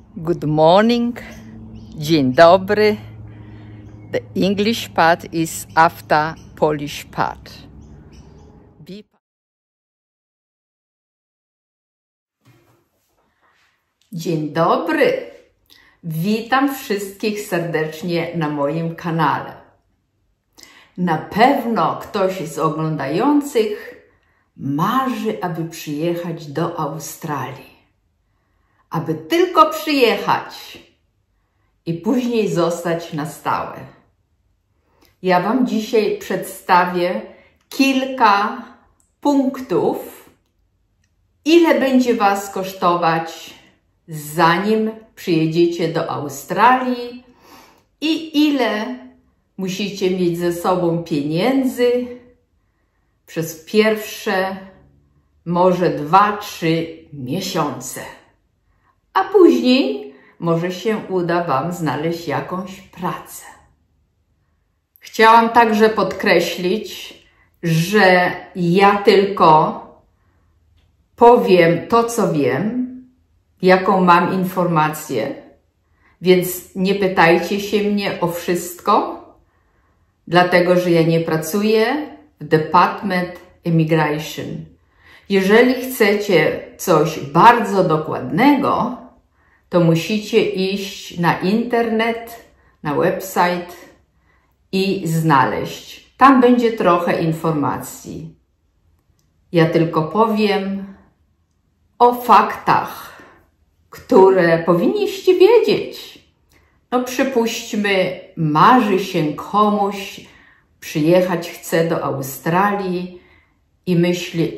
Good morning, dzień dobry. The English part is after Polish part. Dzień dobry. Witam wszystkich serdecznie na moim kanale. Na pewno ktoś z oglądających marzy, aby przyjechać do Australii. Aby tylko przyjechać i później zostać na stałe. Ja Wam dzisiaj przedstawię kilka punktów, ile będzie Was kosztować, zanim przyjedziecie do Australii i ile musicie mieć ze sobą pieniędzy przez pierwsze może 2-3 miesiące. A później może się uda Wam znaleźć jakąś pracę. Chciałam także podkreślić, że ja tylko powiem to, co wiem, jaką mam informację, więc nie pytajcie się mnie o wszystko, dlatego że ja nie pracuję w Department Immigration. Jeżeli chcecie coś bardzo dokładnego, to musicie iść na internet, na website i znaleźć. Tam będzie trochę informacji. Ja tylko powiem o faktach, które powinniście wiedzieć. No przypuśćmy, marzy się komuś, przyjechać chce do Australii i myśli,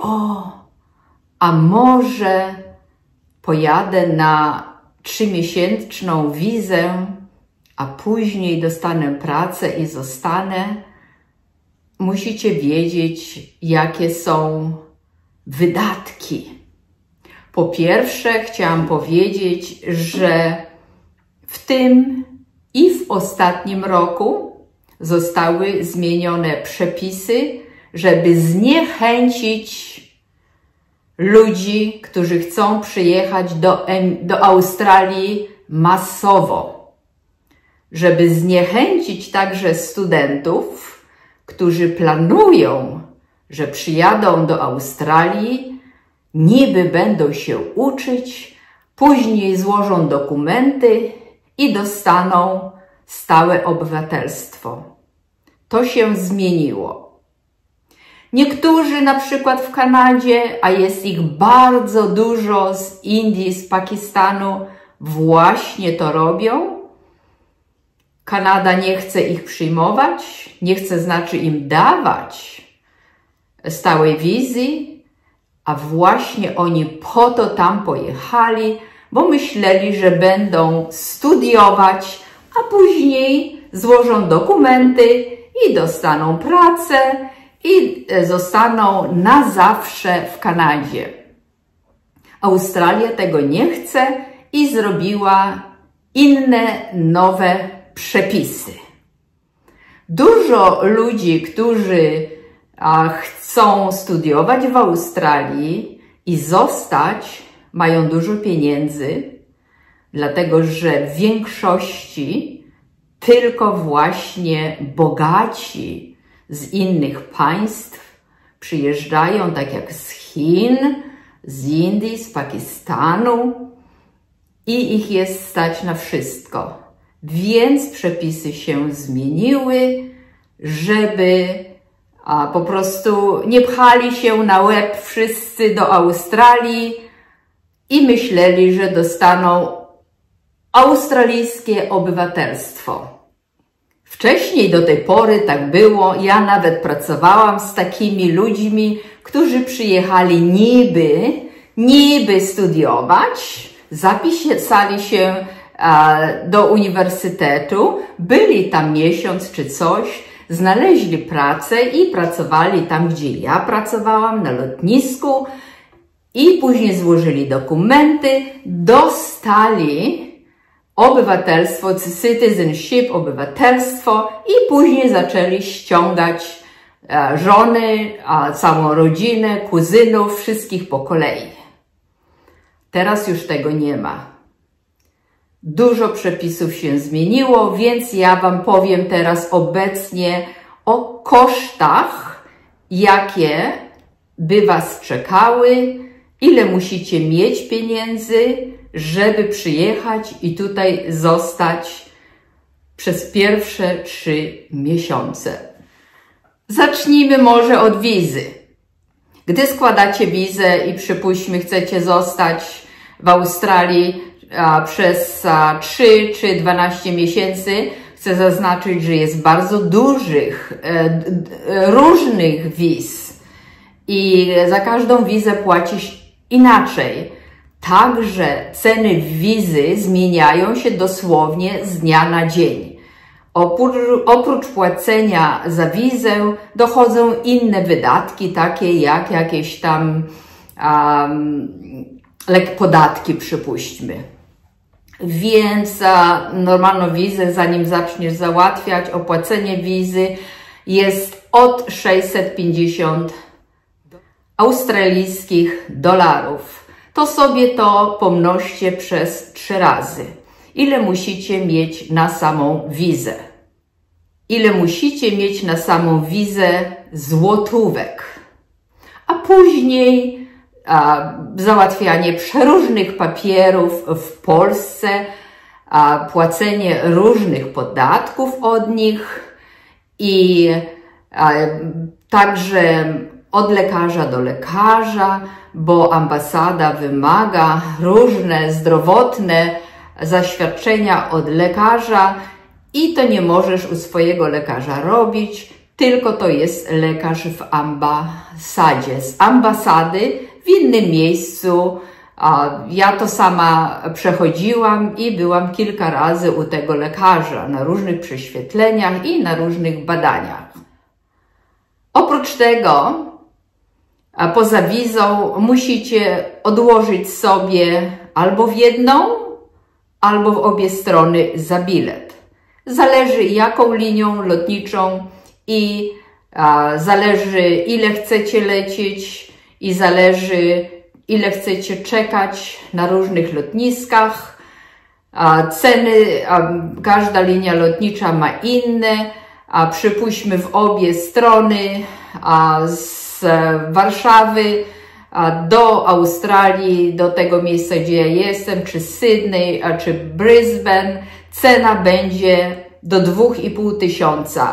a może pojadę na 3-miesięczną wizę, a później dostanę pracę i zostanę. Musicie wiedzieć, jakie są wydatki. Po pierwsze, chciałam powiedzieć, że w tym i w ostatnim roku zostały zmienione przepisy, żeby zniechęcić ludzi, którzy chcą przyjechać do Australii masowo. Żeby zniechęcić także studentów, którzy planują, że przyjadą do Australii, niby będą się uczyć, później złożą dokumenty i dostaną stałe obywatelstwo. To się zmieniło. Niektórzy na przykład w Kanadzie, a jest ich bardzo dużo z Indii, z Pakistanu, właśnie to robią. Kanada nie chce ich przyjmować, nie chce znaczy im dawać stałej wizy, a właśnie oni po to tam pojechali, bo myśleli, że będą studiować, a później złożą dokumenty i dostaną pracę i zostaną na zawsze w Kanadzie. Australia tego nie chce i zrobiła inne, nowe przepisy. Dużo ludzi, którzy chcą studiować w Australii i zostać, mają dużo pieniędzy, dlatego że w większości tylko właśnie bogaci z innych państw przyjeżdżają, tak jak z Chin, z Indii, z Pakistanu i ich jest stać na wszystko. Więc przepisy się zmieniły, żeby po prostu nie pchali się na łeb wszyscy do Australii i myśleli, że dostaną australijskie obywatelstwo. Wcześniej do tej pory tak było. Ja nawet pracowałam z takimi ludźmi, którzy przyjechali niby studiować, zapisali się do uniwersytetu, byli tam miesiąc czy coś, znaleźli pracę i pracowali tam, gdzie ja pracowałam, na lotnisku i później złożyli dokumenty, dostali obywatelstwo, citizenship, obywatelstwo i później zaczęli ściągać żony, całą rodzinę, kuzynów, wszystkich po kolei. Teraz już tego nie ma. Dużo przepisów się zmieniło, więc ja Wam powiem teraz obecnie o kosztach, jakie by Was czekały, ile musicie mieć pieniędzy, żeby przyjechać i tutaj zostać przez pierwsze 3 miesiące. Zacznijmy może od wizy. Gdy składacie wizę i przypuśćmy chcecie zostać w Australii przez 3 czy 12 miesięcy, chcę zaznaczyć, że jest bardzo dużych, różnych wiz i za każdą wizę płacisz inaczej. Także ceny wizy zmieniają się dosłownie z dnia na dzień. Oprócz płacenia za wizę dochodzą inne wydatki, takie jak jakieś tam podatki, przypuśćmy. Więc normalną wizę, zanim zaczniesz załatwiać, opłacenie wizy jest od 650 australijskich dolarów. To sobie to pomnożcie przez 3 razy. Ile musicie mieć na samą wizę? Ile musicie mieć na samą wizę złotówek? A później załatwianie przeróżnych papierów w Polsce, płacenie różnych podatków od nich i także od lekarza do lekarza, bo ambasada wymaga różne zdrowotne zaświadczenia od lekarza i to nie możesz u swojego lekarza robić, tylko to jest lekarz w ambasadzie. Z ambasady w innym miejscu. Ja to sama przechodziłam i byłam kilka razy u tego lekarza na różnych prześwietleniach i na różnych badaniach. Oprócz tego, poza wizą musicie odłożyć sobie albo w jedną, albo w obie strony za bilet. Zależy jaką linią lotniczą i zależy ile chcecie lecieć i zależy ile chcecie czekać na różnych lotniskach. Ceny, każda linia lotnicza ma inne, przypuśćmy w obie strony, z Warszawy do Australii, do tego miejsca, gdzie ja jestem, czy Sydney, czy Brisbane, cena będzie do 2500.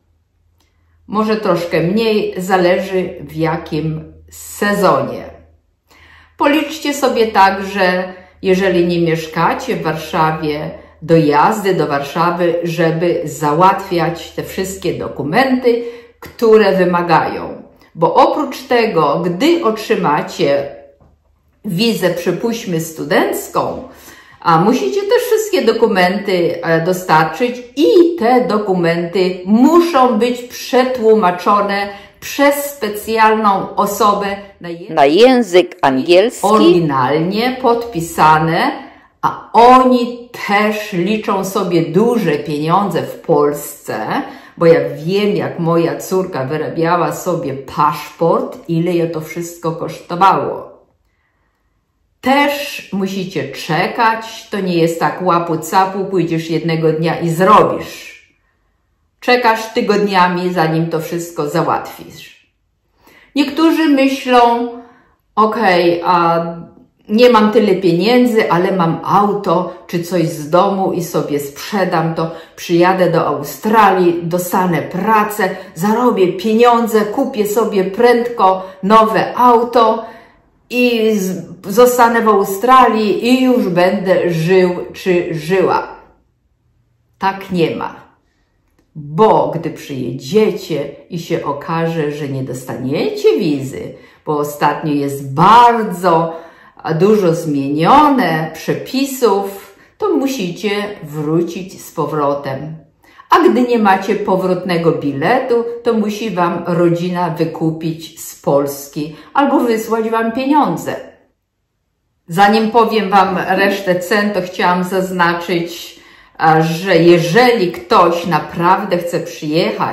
Może troszkę mniej, zależy w jakim sezonie. Policzcie sobie także, jeżeli nie mieszkacie w Warszawie, dojazdy do Warszawy, żeby załatwiać te wszystkie dokumenty, które wymagają. Bo oprócz tego, gdy otrzymacie wizę, przypuśćmy studencką, musicie też wszystkie dokumenty dostarczyć i te dokumenty muszą być przetłumaczone przez specjalną osobę na język angielski, oryginalnie podpisane, a oni też liczą sobie duże pieniądze w Polsce, bo ja wiem, jak moja córka wyrabiała sobie paszport, ile je to wszystko kosztowało. Też musicie czekać, to nie jest tak łapu-capu, pójdziesz jednego dnia i zrobisz. Czekasz tygodniami, zanim to wszystko załatwisz. Niektórzy myślą, okej, nie mam tyle pieniędzy, ale mam auto czy coś z domu i sobie sprzedam to, przyjadę do Australii, dostanę pracę, zarobię pieniądze, kupię sobie prędko nowe auto i zostanę w Australii i już będę żył czy żyła. Tak nie ma. Bo gdy przyjedziecie i się okaże, że nie dostaniecie wizy, bo ostatnio jest bardzo dużo zmienione przepisów, to musicie wrócić z powrotem. A gdy nie macie powrotnego biletu, to musi Wam rodzina wykupić z Polski albo wysłać Wam pieniądze. Zanim powiem Wam resztę cen, to chciałam zaznaczyć, że jeżeli ktoś naprawdę chce przyjechać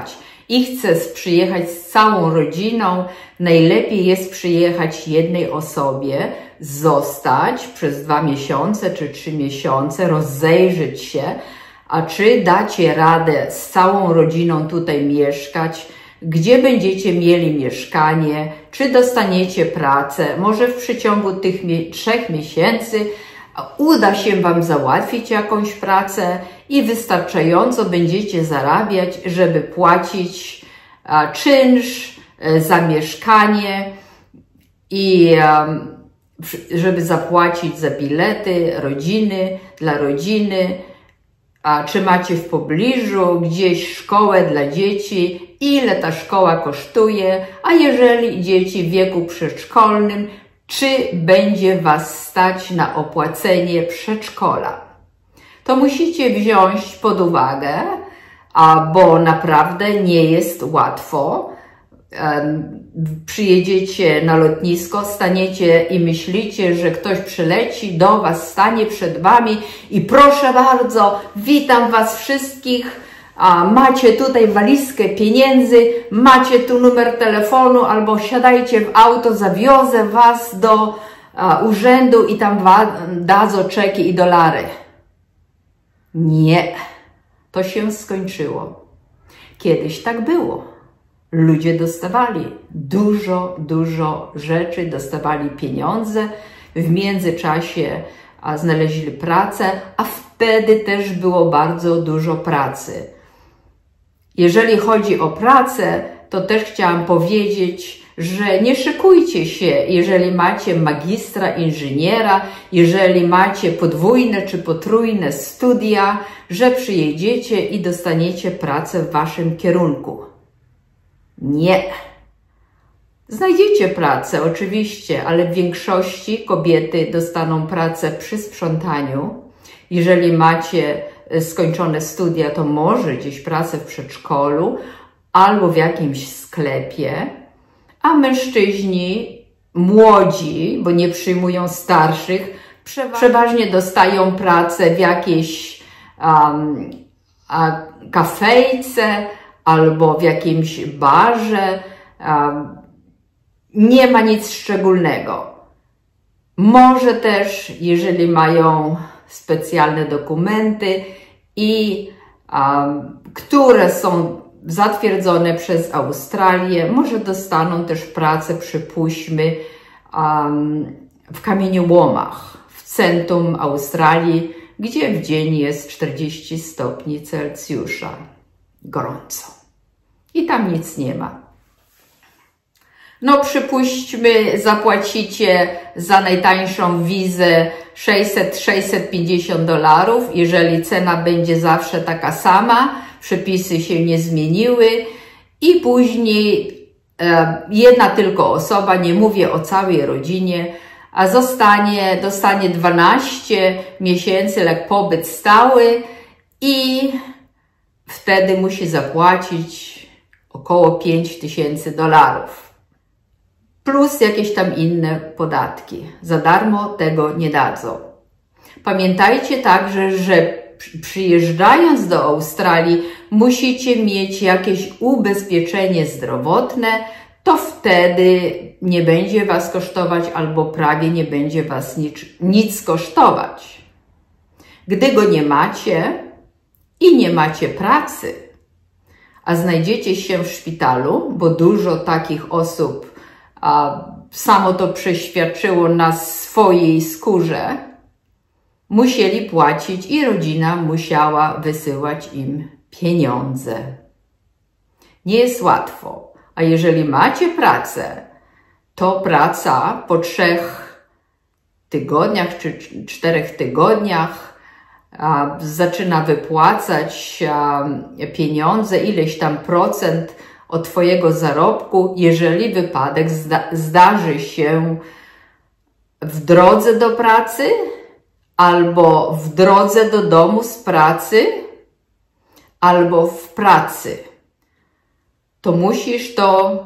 i chcesz przyjechać z całą rodziną, najlepiej jest przyjechać jednej osobie, zostać przez 2 miesiące czy 3 miesiące, rozejrzeć się, a czy dacie radę z całą rodziną tutaj mieszkać, gdzie będziecie mieli mieszkanie, czy dostaniecie pracę, może w przeciągu tych 3 miesięcy uda się Wam załatwić jakąś pracę i wystarczająco będziecie zarabiać, żeby płacić czynsz za mieszkanie i żeby zapłacić za bilety dla rodziny, a czy macie w pobliżu gdzieś szkołę dla dzieci, ile ta szkoła kosztuje, a jeżeli dzieci w wieku przedszkolnym, czy będzie Was stać na opłacenie przedszkola. To musicie wziąć pod uwagę, bo naprawdę nie jest łatwo. Przyjedziecie na lotnisko, staniecie i myślicie, że ktoś przyleci do Was, stanie przed Wami i proszę bardzo, witam Was wszystkich, macie tutaj walizkę pieniędzy, macie tu numer telefonu albo siadajcie w auto, zawiozę Was do urzędu i tam dadzą czeki i dolary. Nie, to się skończyło. Kiedyś tak było. Ludzie dostawali dużo rzeczy, dostawali pieniądze, w międzyczasie znaleźli pracę, a wtedy też było bardzo dużo pracy. Jeżeli chodzi o pracę, to też chciałam powiedzieć, że nie szykujcie się, jeżeli macie magistra, inżyniera, jeżeli macie podwójne czy potrójne studia, że przyjedziecie i dostaniecie pracę w Waszym kierunku. Nie. Znajdziecie pracę, oczywiście, ale w większości kobiety dostaną pracę przy sprzątaniu. Jeżeli macie skończone studia, to może gdzieś pracę w przedszkolu albo w jakimś sklepie, a mężczyźni młodzi, bo nie przyjmują starszych, przeważnie dostają pracę w jakiejś kafejce albo w jakimś barze. Nie ma nic szczególnego. Może też, jeżeli mają specjalne dokumenty i które są zatwierdzone przez Australię, może dostaną też pracę, przypuśćmy, w kamieniołomach w centrum Australii, gdzie w dzień jest 40 stopni Celsjusza. Gorąco. I tam nic nie ma. No przypuśćmy, zapłacicie za najtańszą wizę $600–650, jeżeli cena będzie zawsze taka sama, przepisy się nie zmieniły i później jedna tylko osoba, nie mówię o całej rodzinie, a dostanie 12 miesięcy jak pobyt stały i wtedy musi zapłacić około $5000. Plus jakieś tam inne podatki. Za darmo tego nie dadzą. Pamiętajcie także, że przyjeżdżając do Australii musicie mieć jakieś ubezpieczenie zdrowotne, to wtedy nie będzie Was kosztować albo prawie nie będzie Was nic kosztować. Gdy go nie macie i nie macie pracy, a znajdziecie się w szpitalu, bo dużo takich osób samo to przeświadczyło na swojej skórze, musieli płacić i rodzina musiała wysyłać im pieniądze. Nie jest łatwo, a jeżeli macie pracę, to praca po 3 tygodniach czy 4 tygodniach zaczyna wypłacać pieniądze, ileś tam procent od Twojego zarobku, jeżeli wypadek zdarzy się w drodze do pracy albo w drodze do domu z pracy albo w pracy. To musisz to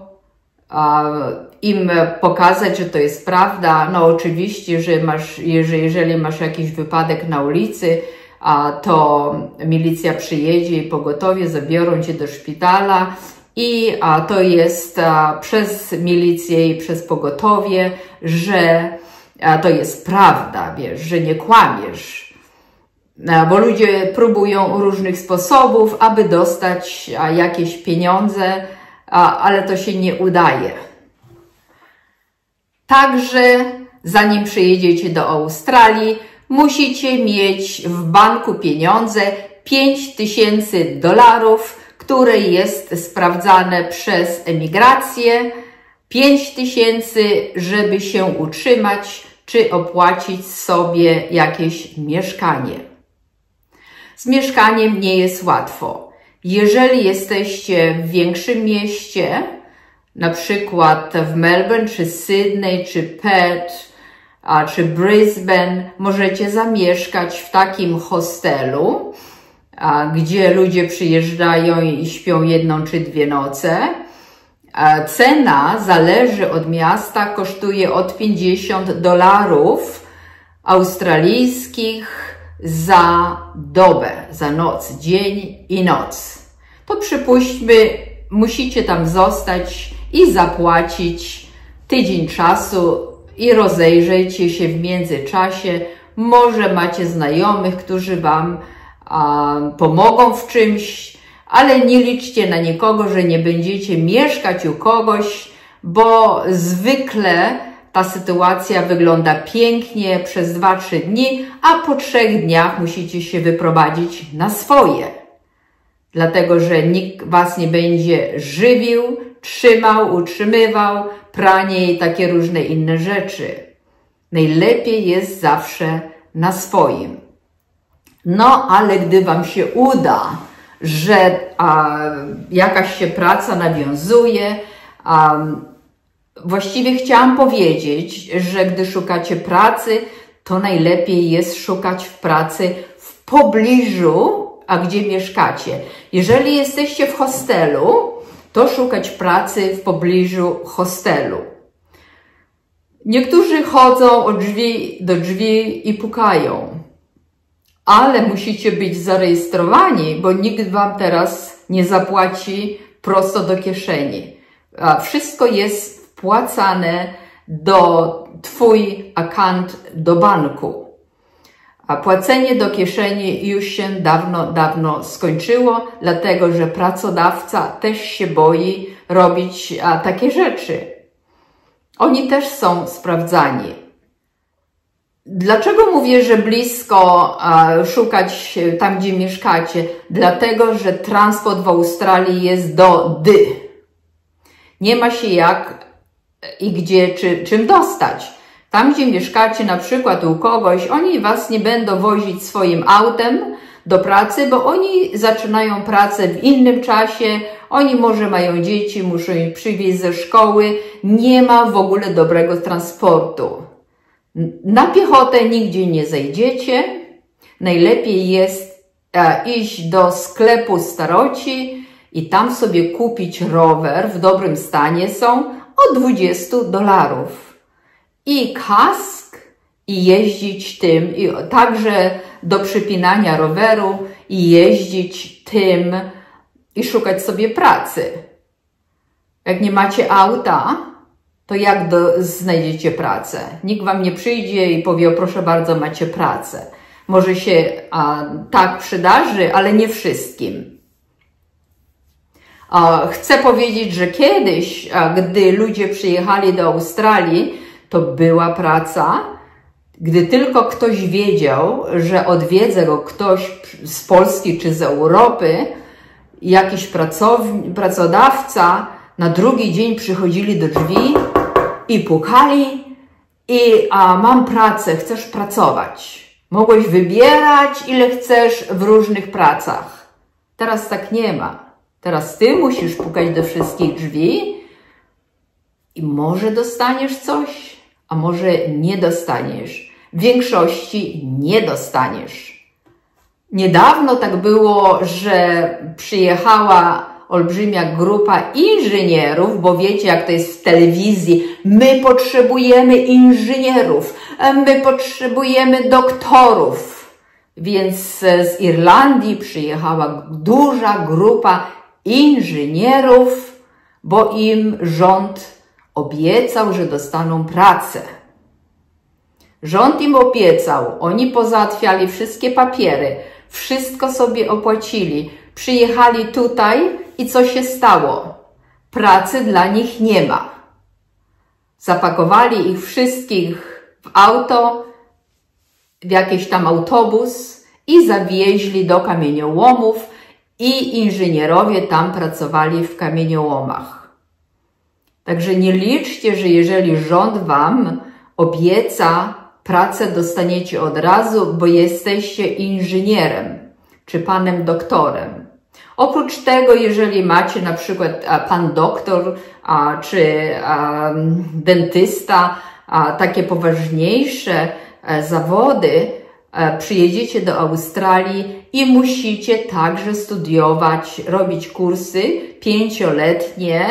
im pokazać, że to jest prawda. No oczywiście, że jeżeli masz jakiś wypadek na ulicy, to milicja przyjedzie i pogotowie zabiorą Cię do szpitala i to jest przez milicję i przez pogotowie, że to jest prawda, wiesz, że nie kłamiesz. Bo ludzie próbują różnych sposobów, aby dostać jakieś pieniądze, ale to się nie udaje. Także zanim przyjedziecie do Australii, musicie mieć w banku pieniądze $5000, które jest sprawdzane przez emigrację. 5000, żeby się utrzymać, czy opłacić sobie jakieś mieszkanie. Z mieszkaniem nie jest łatwo. Jeżeli jesteście w większym mieście, na przykład w Melbourne, czy Sydney, czy Perth, czy Brisbane, możecie zamieszkać w takim hostelu, gdzie ludzie przyjeżdżają i śpią 1 czy 2 noce. Cena zależy od miasta, kosztuje od $50 australijskich za dobę, za noc, dzień i noc. To przypuśćmy, musicie tam zostać i zapłacić tydzień czasu i rozejrzyjcie się w międzyczasie. Może macie znajomych, którzy Wam pomogą w czymś, ale nie liczcie na nikogo, że nie będziecie mieszkać u kogoś, bo zwykle ta sytuacja wygląda pięknie przez 2-3 dni, a po 3 dniach musicie się wyprowadzić na swoje. Dlatego, że nikt Was nie będzie żywił, trzymał, utrzymywał, pranie i takie różne inne rzeczy. Najlepiej jest zawsze na swoim. No, ale gdy Wam się uda, że jakaś się praca nawiązuje, właściwie chciałam powiedzieć, że gdy szukacie pracy, to najlepiej jest szukać pracy w pobliżu, gdzie mieszkacie. Jeżeli jesteście w hostelu, to szukać pracy w pobliżu hostelu. Niektórzy chodzą od drzwi do drzwi i pukają, ale musicie być zarejestrowani, bo nikt Wam teraz nie zapłaci prosto do kieszeni. Wszystko jest wpłacane do Twój account do banku. A płacenie do kieszeni już się dawno skończyło, dlatego że pracodawca też się boi robić takie rzeczy. Oni też są sprawdzani. Dlaczego mówię, że blisko szukać tam, gdzie mieszkacie? Dlatego, że transport w Australii jest do Nie ma się jak i gdzie, czym dostać. Tam, gdzie mieszkacie, na przykład u kogoś, oni Was nie będą wozić swoim autem do pracy, bo oni zaczynają pracę w innym czasie, oni może mają dzieci, muszą je przywieźć ze szkoły, nie ma w ogóle dobrego transportu. Na piechotę nigdzie nie zejdziecie, najlepiej jest iść do sklepu staroci i tam sobie kupić rower, w dobrym stanie są, o $20. I kask, i jeździć tym, i także do przypinania roweru, i jeździć tym, i szukać sobie pracy. Jak nie macie auta, to jak znajdziecie pracę? Nikt Wam nie przyjdzie i powie, o proszę bardzo, macie pracę. Może się tak przydarzy, ale nie wszystkim. Chcę powiedzieć, że kiedyś, gdy ludzie przyjechali do Australii, to była praca. Gdy tylko ktoś wiedział, że odwiedza go ktoś z Polski czy z Europy, jakiś pracodawca, na drugi dzień przychodzili do drzwi i pukali i mam pracę, chcesz pracować. Mogłeś wybierać, ile chcesz w różnych pracach. Teraz tak nie ma. Teraz Ty musisz pukać do wszystkich drzwi i może dostaniesz coś, a może nie dostaniesz. W większości nie dostaniesz. Niedawno tak było, że przyjechała olbrzymia grupa inżynierów, bo wiecie, jak to jest w telewizji. My potrzebujemy inżynierów, my potrzebujemy doktorów. Więc z Irlandii przyjechała duża grupa inżynierów bo im rząd obiecał, że dostaną pracę. Rząd im obiecał, oni pozałatwiali wszystkie papiery, wszystko sobie opłacili, przyjechali tutaj i co się stało? Pracy dla nich nie ma. Zapakowali ich wszystkich w auto, w jakiś tam autobus i zawieźli do kamieniołomów i inżynierowie tam pracowali w kamieniołomach. Także nie liczcie, że jeżeli rząd wam obieca pracę, dostaniecie od razu, bo jesteście inżynierem czy panem doktorem. Oprócz tego, jeżeli macie na przykład pan doktor czy dentysta, takie poważniejsze zawody, przyjedziecie do Australii i musicie także studiować, robić kursy 5-letnie.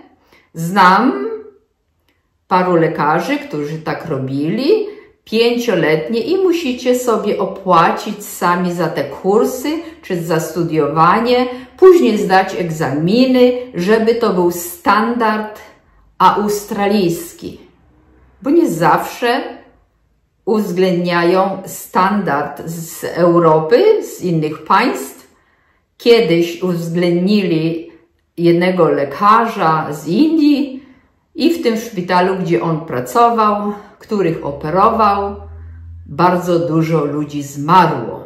Znam paru lekarzy, którzy tak robili, 5-letnie i musicie sobie opłacić sami za te kursy, czy za studiowanie, później zdać egzaminy, żeby to był standard australijski. Bo nie zawsze uwzględniają standard z Europy, z innych państw. Kiedyś uwzględnili jednego lekarza z Indii i w tym szpitalu, gdzie on pracował, których operował, bardzo dużo ludzi zmarło.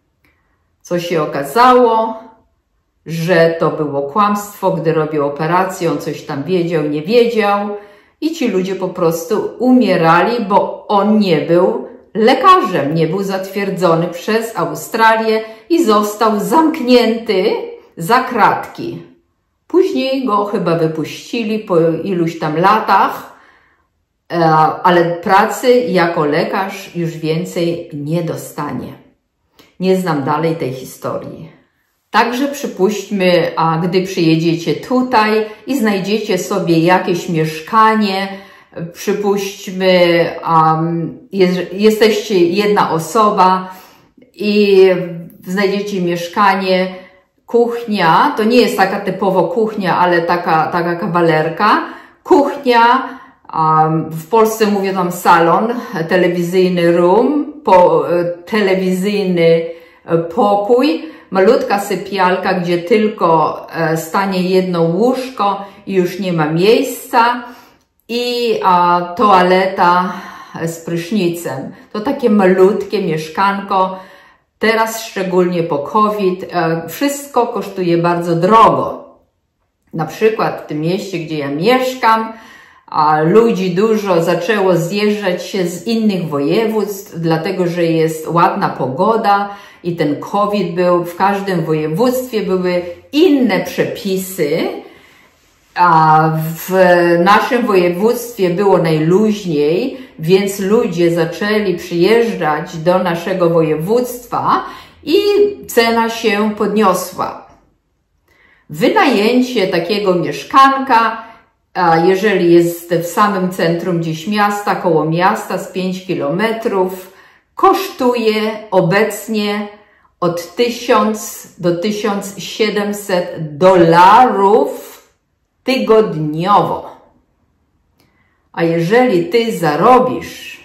Co się okazało, że to było kłamstwo, gdy robił operację, on coś tam wiedział, nie wiedział i ci ludzie po prostu umierali, bo on nie był lekarzem, nie był zatwierdzony przez Australię i został zamknięty za kratki. Później go chyba wypuścili po iluś tam latach, ale pracy jako lekarz już więcej nie dostanie. Nie znam dalej tej historii. Także przypuśćmy, gdy przyjedziecie tutaj i znajdziecie sobie jakieś mieszkanie, przypuśćmy, jesteście jedna osoba i znajdziecie mieszkanie, kuchnia, to nie jest taka typowo kuchnia, ale taka kawalerka, kuchnia, w Polsce mówię tam salon, telewizyjny room, telewizyjny pokój, malutka sypialka, gdzie tylko stanie jedno łóżko i już nie ma miejsca i toaleta z prysznicem. To takie malutkie mieszkanko. Teraz szczególnie po COVID wszystko kosztuje bardzo drogo. Na przykład w tym mieście, gdzie ja mieszkam, ludzi dużo zaczęło zjeżdżać się z innych województw, dlatego że jest ładna pogoda i ten COVID był. W każdym województwie były inne przepisy, a w naszym województwie było najluźniej, więc ludzie zaczęli przyjeżdżać do naszego województwa i cena się podniosła. Wynajęcie takiego mieszkanka, jeżeli jest w samym centrum gdzieś miasta, koło miasta z 5 kilometrów, kosztuje obecnie od 1000 do 1700 dolarów tygodniowo. A jeżeli ty zarobisz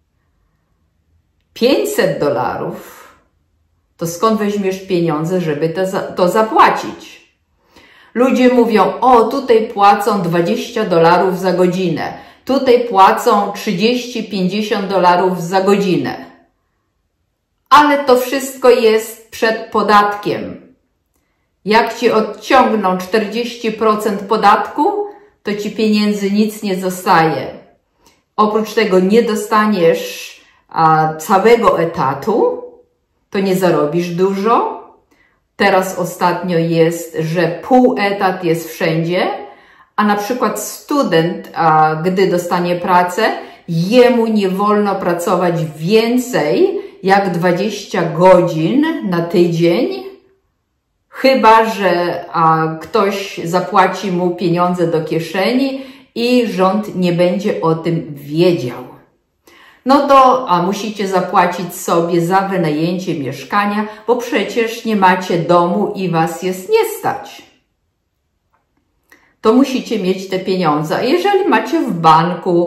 500 dolarów, to skąd weźmiesz pieniądze, żeby to zapłacić? Ludzie mówią, o tutaj płacą 20 dolarów za godzinę, tutaj płacą 30-50 dolarów za godzinę. Ale to wszystko jest przed podatkiem. Jak ci odciągną 40% podatku, to ci pieniędzy nic nie zostaje. Oprócz tego nie dostaniesz całego etatu, to nie zarobisz dużo. Teraz ostatnio jest, że pół etat jest wszędzie, a na przykład student, gdy dostanie pracę, jemu nie wolno pracować więcej jak 20 godzin na tydzień, chyba że ktoś zapłaci mu pieniądze do kieszeni i rząd nie będzie o tym wiedział. No to musicie zapłacić sobie za wynajęcie mieszkania, bo przecież nie macie domu i was jest nie stać. to musicie mieć te pieniądze. A jeżeli macie w banku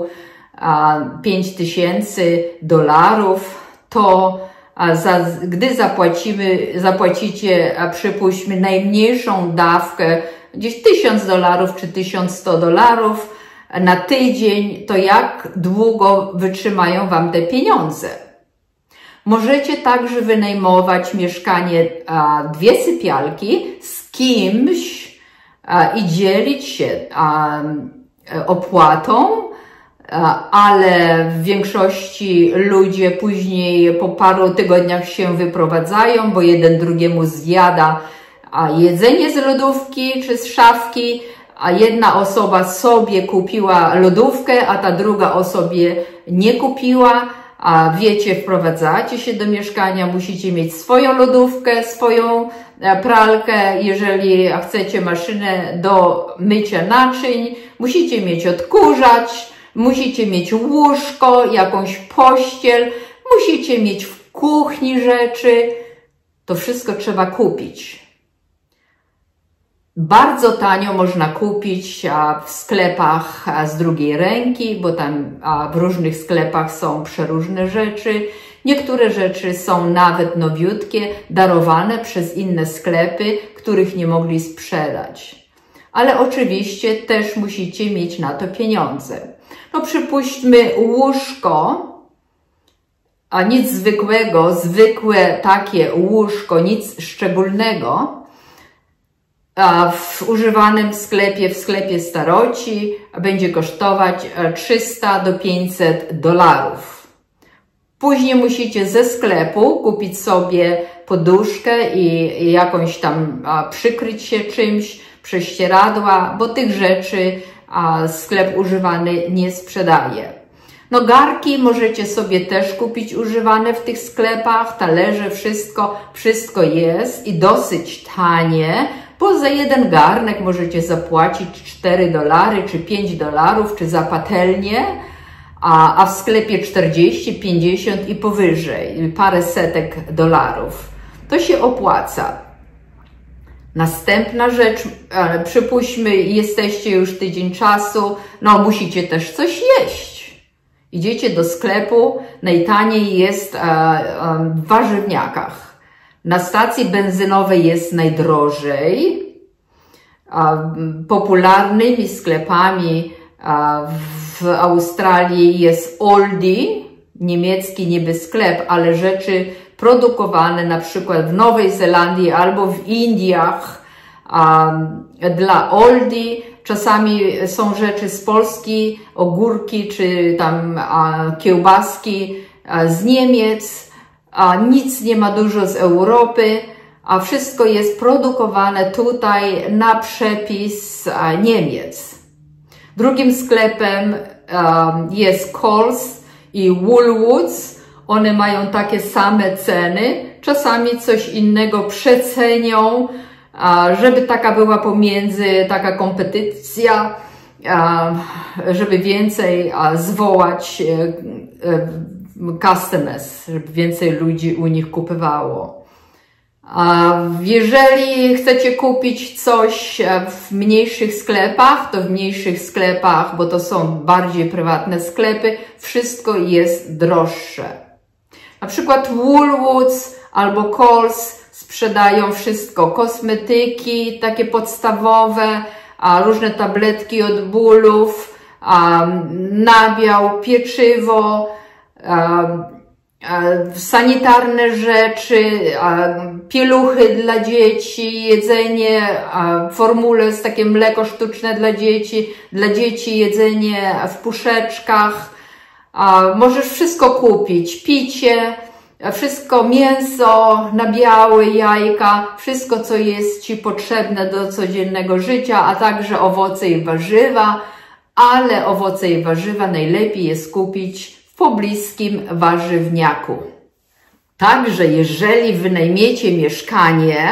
$5000, to gdy zapłacicie, przypuśćmy, najmniejszą dawkę, gdzieś $1000 czy $1100 na tydzień, to jak długo wytrzymają Wam te pieniądze? Możecie także wynajmować mieszkanie 2 sypialki z kimś i dzielić się opłatą, ale w większości ludzie później po paru tygodniach się wyprowadzają, bo jeden drugiemu zjada jedzenie z lodówki czy z szafki, a jedna osoba sobie kupiła lodówkę, a ta druga osobie nie kupiła. A wiecie, wprowadzacie się do mieszkania, musicie mieć swoją lodówkę, swoją pralkę. Jeżeli chcecie maszynę do mycia naczyń, musicie mieć odkurzacz, musicie mieć łóżko, jakąś pościel, musicie mieć w kuchni rzeczy. To wszystko trzeba kupić. Bardzo tanio można kupić w sklepach z drugiej ręki, bo tam w różnych sklepach są przeróżne rzeczy. Niektóre rzeczy są nawet nowiutkie, darowane przez inne sklepy, których nie mogli sprzedać. Ale oczywiście też musicie mieć na to pieniądze. No przypuśćmy łóżko, a nic zwykłego, zwykłe takie łóżko, nic szczególnego, w używanym sklepie, w sklepie staroci będzie kosztować $300 do $500. Później musicie ze sklepu kupić sobie poduszkę i jakąś tam przykryć się czymś, prześcieradła, bo tych rzeczy sklep używany nie sprzedaje. No garki możecie sobie też kupić używane w tych sklepach, talerze, wszystko jest i dosyć tanie. Bo za jeden garnek możecie zapłacić $4 czy $5, czy za patelnię, a w sklepie 40, 50 i powyżej, parę setek dolarów. To się opłaca. Następna rzecz, przypuśćmy, jesteście już tydzień czasu, no musicie też coś jeść. Idziecie do sklepu, najtaniej jest w warzywniakach. Na stacji benzynowej jest najdrożej. Popularnymi sklepami w Australii jest Aldi, niemiecki niby sklep, ale rzeczy produkowane na przykład w Nowej Zelandii albo w Indiach dla Aldi. Czasami są rzeczy z Polski, ogórki czy tam kiełbaski z Niemiec. Nic nie ma dużo z Europy, a wszystko jest produkowane tutaj na przepis Niemiec. Drugim sklepem jest Coles i Woolworths. One mają takie same ceny, czasami coś innego przecenią, żeby taka była pomiędzy, taka kompetycja, żeby więcej zwołać customers, żeby więcej ludzi u nich kupowało. Jeżeli chcecie kupić coś w mniejszych sklepach, to w mniejszych sklepach, bo to są bardziej prywatne sklepy, wszystko jest droższe. Na przykład Woolworths albo Coles sprzedają wszystko, kosmetyki takie podstawowe, różne tabletki od bólów, nabiał, pieczywo, sanitarne rzeczy, pieluchy dla dzieci, jedzenie, formules, takie mleko sztuczne dla dzieci, jedzenie w puszeczkach. Możesz wszystko kupić, picie, wszystko, mięso, nabiały, jajka, wszystko co jest Ci potrzebne do codziennego życia, a także owoce i warzywa, ale owoce i warzywa najlepiej jest kupić w pobliskim warzywniaku. Także jeżeli wynajmiecie mieszkanie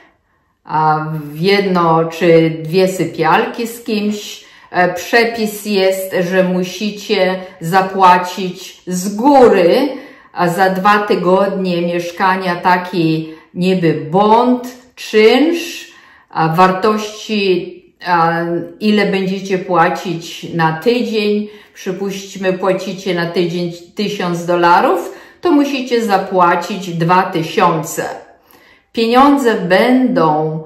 w 1 czy 2 sypialki z kimś, przepis jest, że musicie zapłacić z góry za 2 tygodnie mieszkania taki niby bond, czynsz wartości ile będziecie płacić na tydzień. Przypuśćmy, płacicie na tydzień $1000, to musicie zapłacić 2000. Pieniądze będą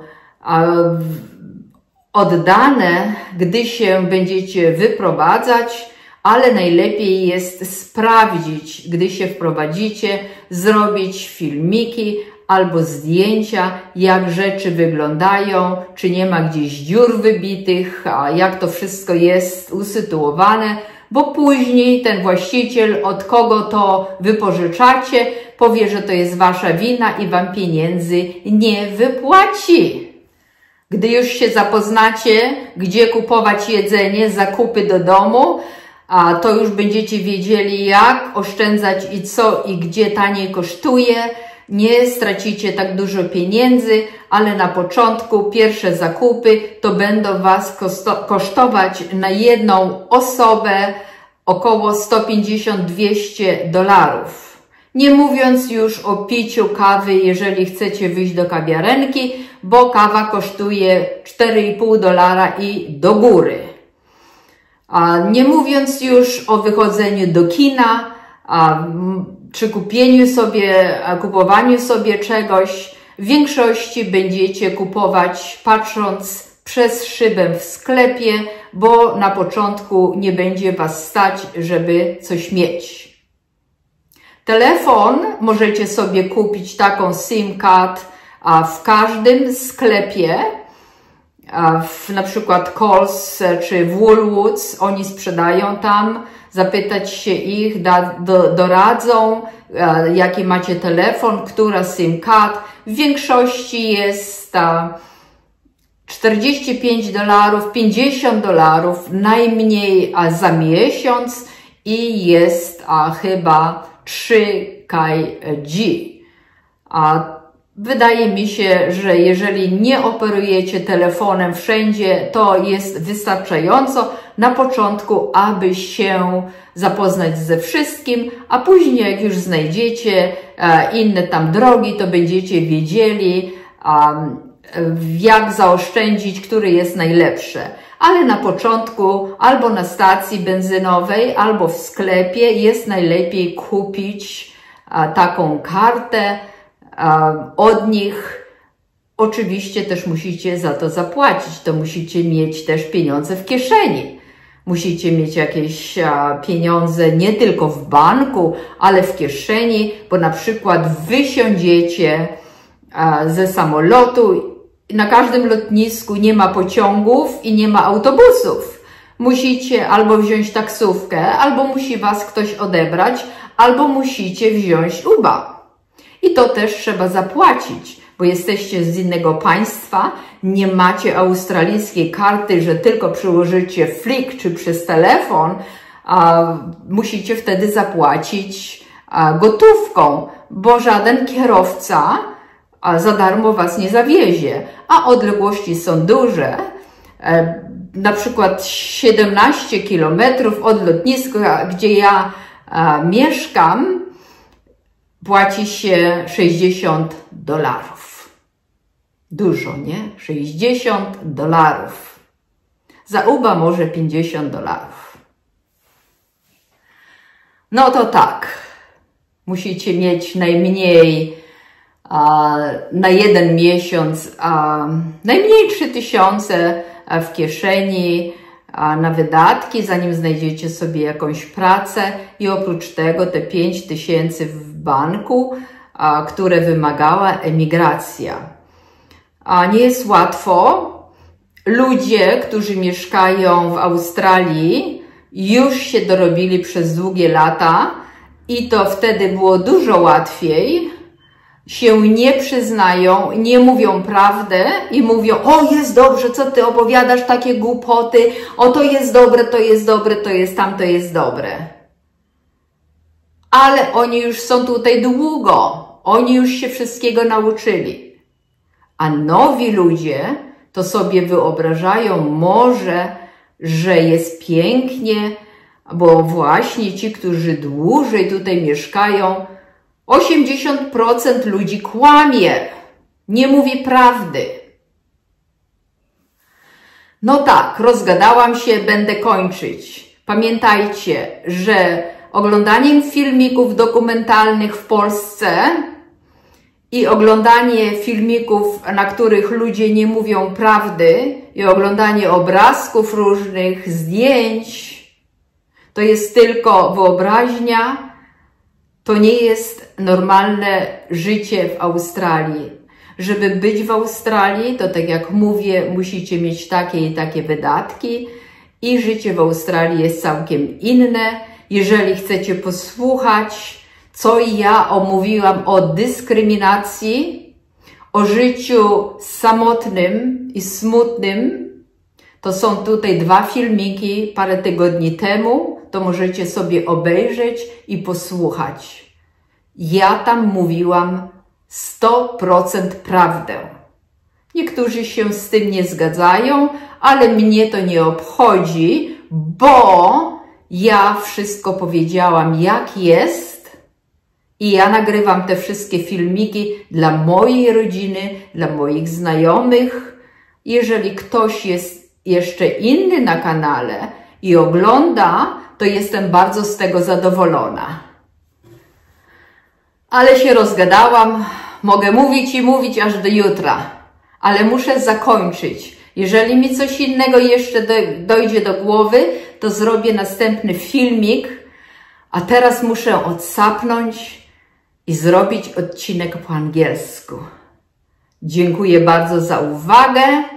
oddane, gdy się będziecie wyprowadzać, ale najlepiej jest sprawdzić, gdy się wprowadzicie, zrobić filmiki albo zdjęcia, jak rzeczy wyglądają, czy nie ma gdzieś dziur wybitych, a jak to wszystko jest usytuowane, bo później ten właściciel, od kogo to wypożyczacie, powie, że to jest wasza wina i wam pieniędzy nie wypłaci. Gdy już się zapoznacie, gdzie kupować jedzenie, zakupy do domu, to już będziecie wiedzieli, jak oszczędzać i co i gdzie taniej kosztuje. Nie stracicie tak dużo pieniędzy, ale na początku pierwsze zakupy to będą was kosztować na jedną osobę około $150–200. Nie mówiąc już o piciu kawy, jeżeli chcecie wyjść do kawiarenki, bo kawa kosztuje $4,5 i do góry. Nie mówiąc już o wychodzeniu do kina, czy kupowaniu sobie czegoś. W większości będziecie kupować patrząc przez szybę w sklepie, bo na początku nie będzie was stać, żeby coś mieć. Telefon możecie sobie kupić taką SIM card w każdym sklepie, na przykład Coles czy Woolworths, oni sprzedają tam, zapytać się ich, doradzą, jaki macie telefon, która SIM card. W większości jest $45, $50 najmniej za miesiąc i jest chyba 3G. Wydaje mi się, że jeżeli nie operujecie telefonem wszędzie, to jest wystarczająco na początku, aby się zapoznać ze wszystkim, a później jak już znajdziecie inne tam drogi, to będziecie wiedzieli, jak zaoszczędzić, który jest najlepszy. Ale na początku albo na stacji benzynowej, albo w sklepie jest najlepiej kupić taką kartę od nich. Oczywiście też musicie za to zapłacić, to musicie mieć też pieniądze w kieszeni. Musicie mieć jakieś pieniądze nie tylko w banku, ale w kieszeni, bo na przykład wysiądziecie ze samolotu. Na każdym lotnisku nie ma pociągów i nie ma autobusów. Musicie albo wziąć taksówkę, albo musi was ktoś odebrać, albo musicie wziąć Uber. I to też trzeba zapłacić, bo jesteście z innego państwa, nie macie australijskiej karty, że tylko przyłożycie flik czy przez telefon, musicie wtedy zapłacić gotówką, bo żaden kierowca za darmo was nie zawiezie, a odległości są duże. Na przykład 17 km od lotniska, gdzie ja mieszkam, płaci się $60. Dużo, nie? $60. Za Uber może $50. No to tak. Musicie mieć najmniej na jeden miesiąc najmniej 3000 w kieszeni na wydatki, zanim znajdziecie sobie jakąś pracę i oprócz tego te 5000 w banku, które wymagała emigracja. Nie jest łatwo. Ludzie, którzy mieszkają w Australii, już się dorobili przez długie lata i to wtedy było dużo łatwiej. Się nie przyznają, nie mówią prawdę i mówią: o, jest dobrze, co ty opowiadasz takie głupoty, o, to jest dobre, to jest dobre, to jest tamto jest dobre. Ale oni już są tutaj długo, oni już się wszystkiego nauczyli. A nowi ludzie to sobie wyobrażają może, że jest pięknie, bo właśnie ci, którzy dłużej tutaj mieszkają, 80% ludzi kłamie, nie mówi prawdy. No tak, rozgadałam się, będę kończyć. Pamiętajcie, że oglądaniem filmików dokumentalnych w Polsce i oglądanie filmików, na których ludzie nie mówią prawdy, i oglądanie obrazków różnych, zdjęć, to jest tylko wyobraźnia, to nie jest normalne życie w Australii. Żeby być w Australii, to tak jak mówię, musicie mieć takie i takie wydatki i życie w Australii jest całkiem inne. Jeżeli chcecie posłuchać, co ja omówiłam o dyskryminacji, o życiu samotnym i smutnym, to są tutaj 2 filmiki parę tygodni temu, to możecie sobie obejrzeć i posłuchać. Ja tam mówiłam 100% prawdę. Niektórzy się z tym nie zgadzają, ale mnie to nie obchodzi, bo ja wszystko powiedziałam jak jest i ja nagrywam te wszystkie filmiki dla mojej rodziny, dla moich znajomych. Jeżeli ktoś jest jeszcze inny na kanale i ogląda, to jestem bardzo z tego zadowolona. Ale się rozgadałam, mogę mówić i mówić aż do jutra, ale muszę zakończyć. Jeżeli mi coś innego jeszcze dojdzie do głowy, to zrobię następny filmik, a teraz muszę odsapnąć i zrobić odcinek po angielsku. Dziękuję bardzo za uwagę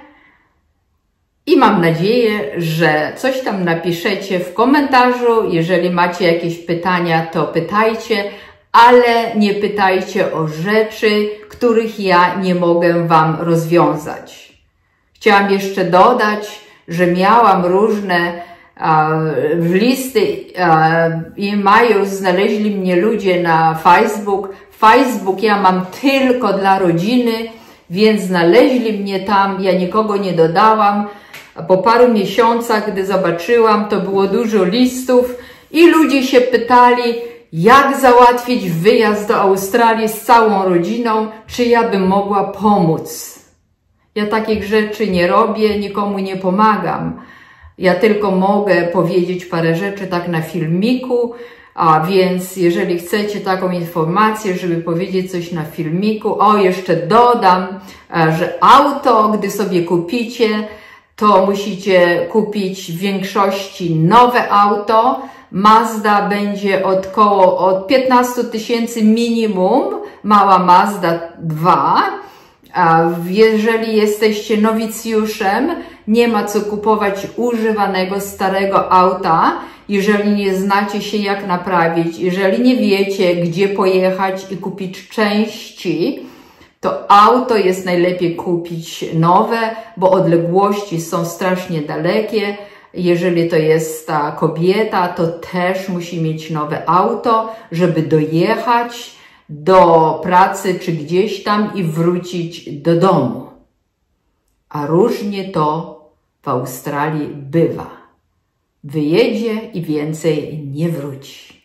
i mam nadzieję, że coś tam napiszecie w komentarzu. Jeżeli macie jakieś pytania, to pytajcie, ale nie pytajcie o rzeczy, których ja nie mogę Wam rozwiązać. Chciałam jeszcze dodać, że miałam różne listy e-mail, znaleźli mnie ludzie na Facebook. Facebook ja mam tylko dla rodziny, więc znaleźli mnie tam, ja nikogo nie dodałam. Po paru miesiącach, gdy zobaczyłam, to było dużo listów i ludzie się pytali, jak załatwić wyjazd do Australii z całą rodziną, czy ja bym mogła pomóc. Ja takich rzeczy nie robię, nikomu nie pomagam. Ja tylko mogę powiedzieć parę rzeczy tak na filmiku, a więc jeżeli chcecie taką informację, żeby powiedzieć coś na filmiku, jeszcze dodam, że auto, gdy sobie kupicie, to musicie kupić w większości nowe auto. Mazda będzie od 15 000 minimum, mała Mazda 2. Jeżeli jesteście nowicjuszem, nie ma co kupować używanego, starego auta, jeżeli nie znacie się jak naprawić, jeżeli nie wiecie gdzie pojechać i kupić części, to auto jest najlepiej kupić nowe, bo odległości są strasznie dalekie. Jeżeli to jest ta kobieta, to też musi mieć nowe auto, żeby dojechać do pracy czy gdzieś tam i wrócić do domu. A różnie to w Australii bywa. Wyjedzie i więcej nie wróci.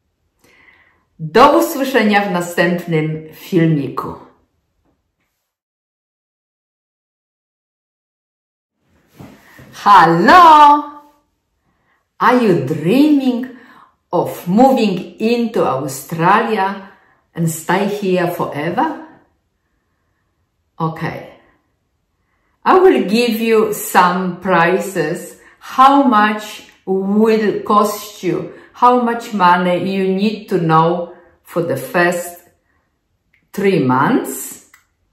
Do usłyszenia w następnym filmiku. Hello! Are you dreaming of moving into Australia and stay here forever? Okay. I will give you some prices, how much will cost you, how much money you need to know for the first 3 months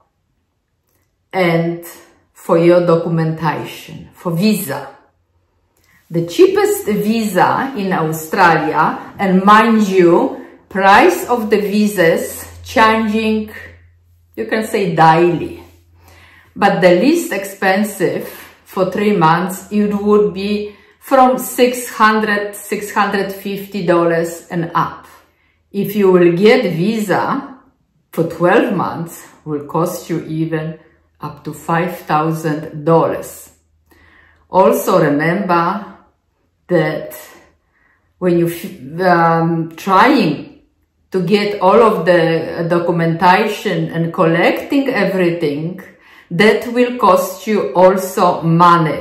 and for your documentation, for visa. The cheapest visa in Australia, and mind you, price of the visas changing, you can say daily. But the least expensive for 3 months, it would be from $600, $650 and up. If you will get visa for 12 months, will cost you even up to $5,000. Also remember that when you're trying to get all of the documentation and collecting everything, that will cost you also money.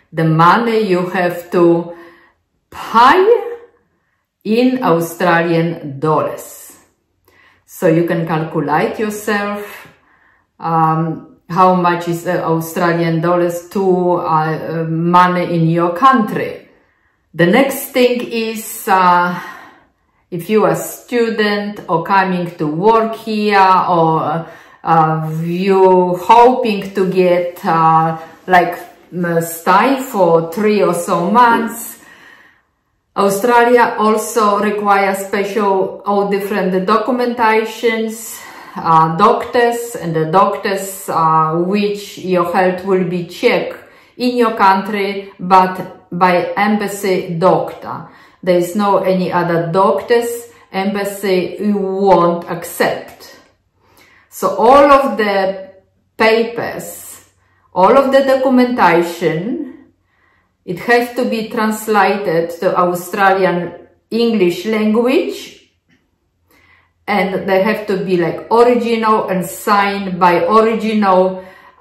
the money you have to pay in Australian dollars. So you can calculate yourself how much is Australian dollars to money in your country. The next thing is if you are a student or coming to work here, or you hoping to get like stay for 3 or so months. Australia also requires special or different documentations, doctors, and the doctors which your health will be checked in your country, but by embassy doctor. There is no any other doctors embassy you won't accept. So all of the papers, all of the documentation, it has to be translated to Australian English language, and they have to be like original and signed by original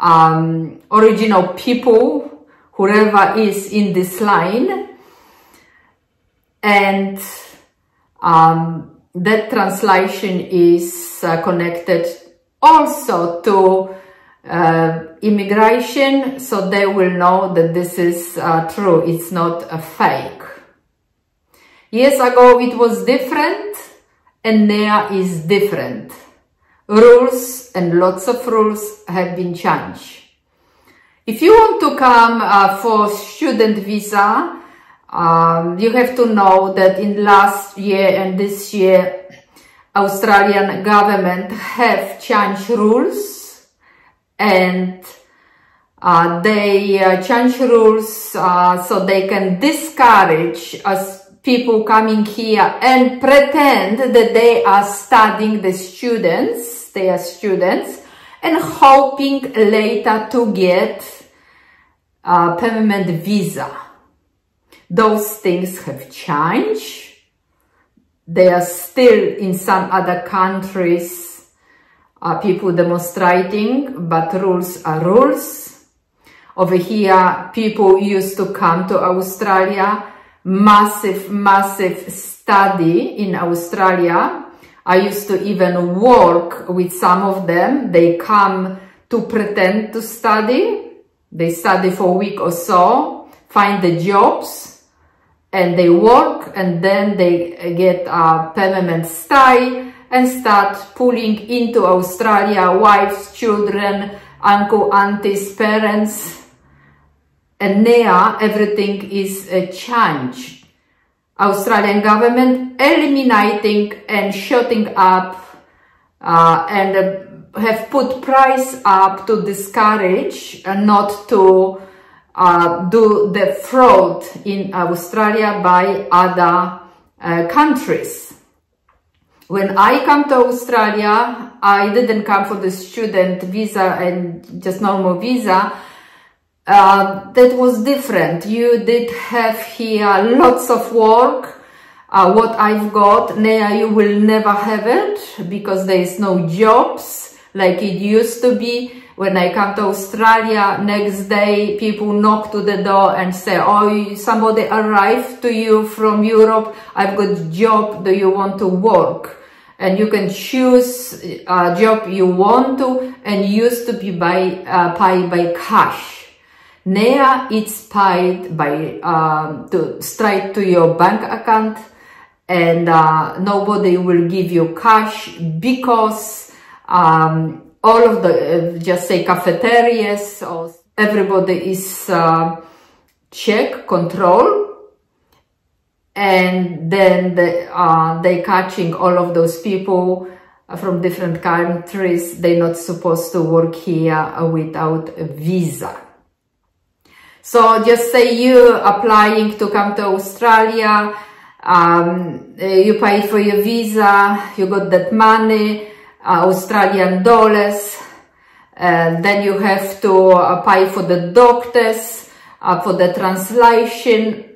people, whoever is in this line. And that translation is connected also to immigration, so they will know that this is true, it's not a fake. Years ago it was different, and now is different. Rules and lots of rules have been changed. If you want to come for student visa, you have to know that in last year and this year, Australian government have changed rules, and they change rules so they can discourage us people coming here and pretend that they are studying they are students, and hoping later to get a permanent visa. Those things have changed. They are still in some other countries, people demonstrating, but rules are rules. Over here, people used to come to Australia, massive study in Australia. I used to even work with some of them. They come to pretend to study. They study for a week or so, find the jobs, and they work, and then they get a permanent stay and start pulling into Australia wives, children, uncle, aunties, parents. And now everything is changed. Australian government eliminating and shutting up and have put price up to discourage and not to do the fraud in Australia by other countries. When I come to Australia, I didn't come for the student visa and just normal visa. That was different. You did have here lots of work. What I've got now, you will never have it because there is no jobs like it used to be. When I come to Australia, next day people knock to the door and say, oh, somebody arrived to you from Europe, I've got a job, do you want to work? And you can choose a job you want to, and used to be paid by cash. Now it's paid by straight to your bank account, and nobody will give you cash because all of the, just say cafeterias, or everybody is check, control, and then they catching all of those people from different countries. They're not supposed to work here without a visa. So just say you applying to come to Australia, you pay for your visa, you got that money, Australian dollars, then you have to pay for the doctors, for the translation.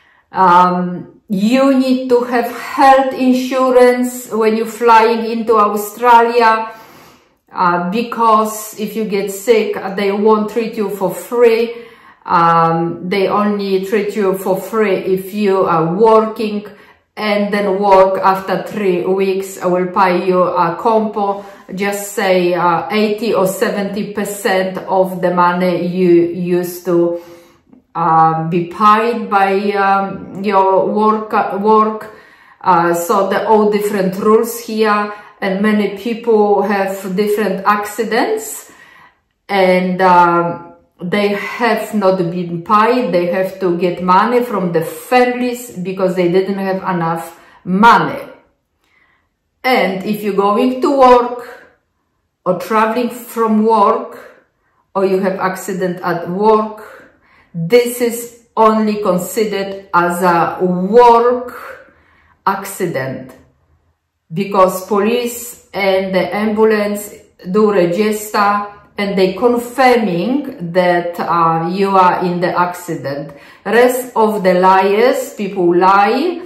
You need to have health insurance when you're flying into Australia, because if you get sick, they won't treat you for free. They only treat you for free if you are working, and then work after 3 weeks. I will pay you a compo, just say 80 or 70% of the money you used to be paid by your work. So there are all different rules here, and many people have different accidents, and they have not been paid. They have to get money from the families because they didn't have enough money. And if you're going to work or traveling from work, or you have accident at work, this is only considered as a work accident, because police and the ambulance do register and they confirming that you are in the accident. Rest of the liars, people lie,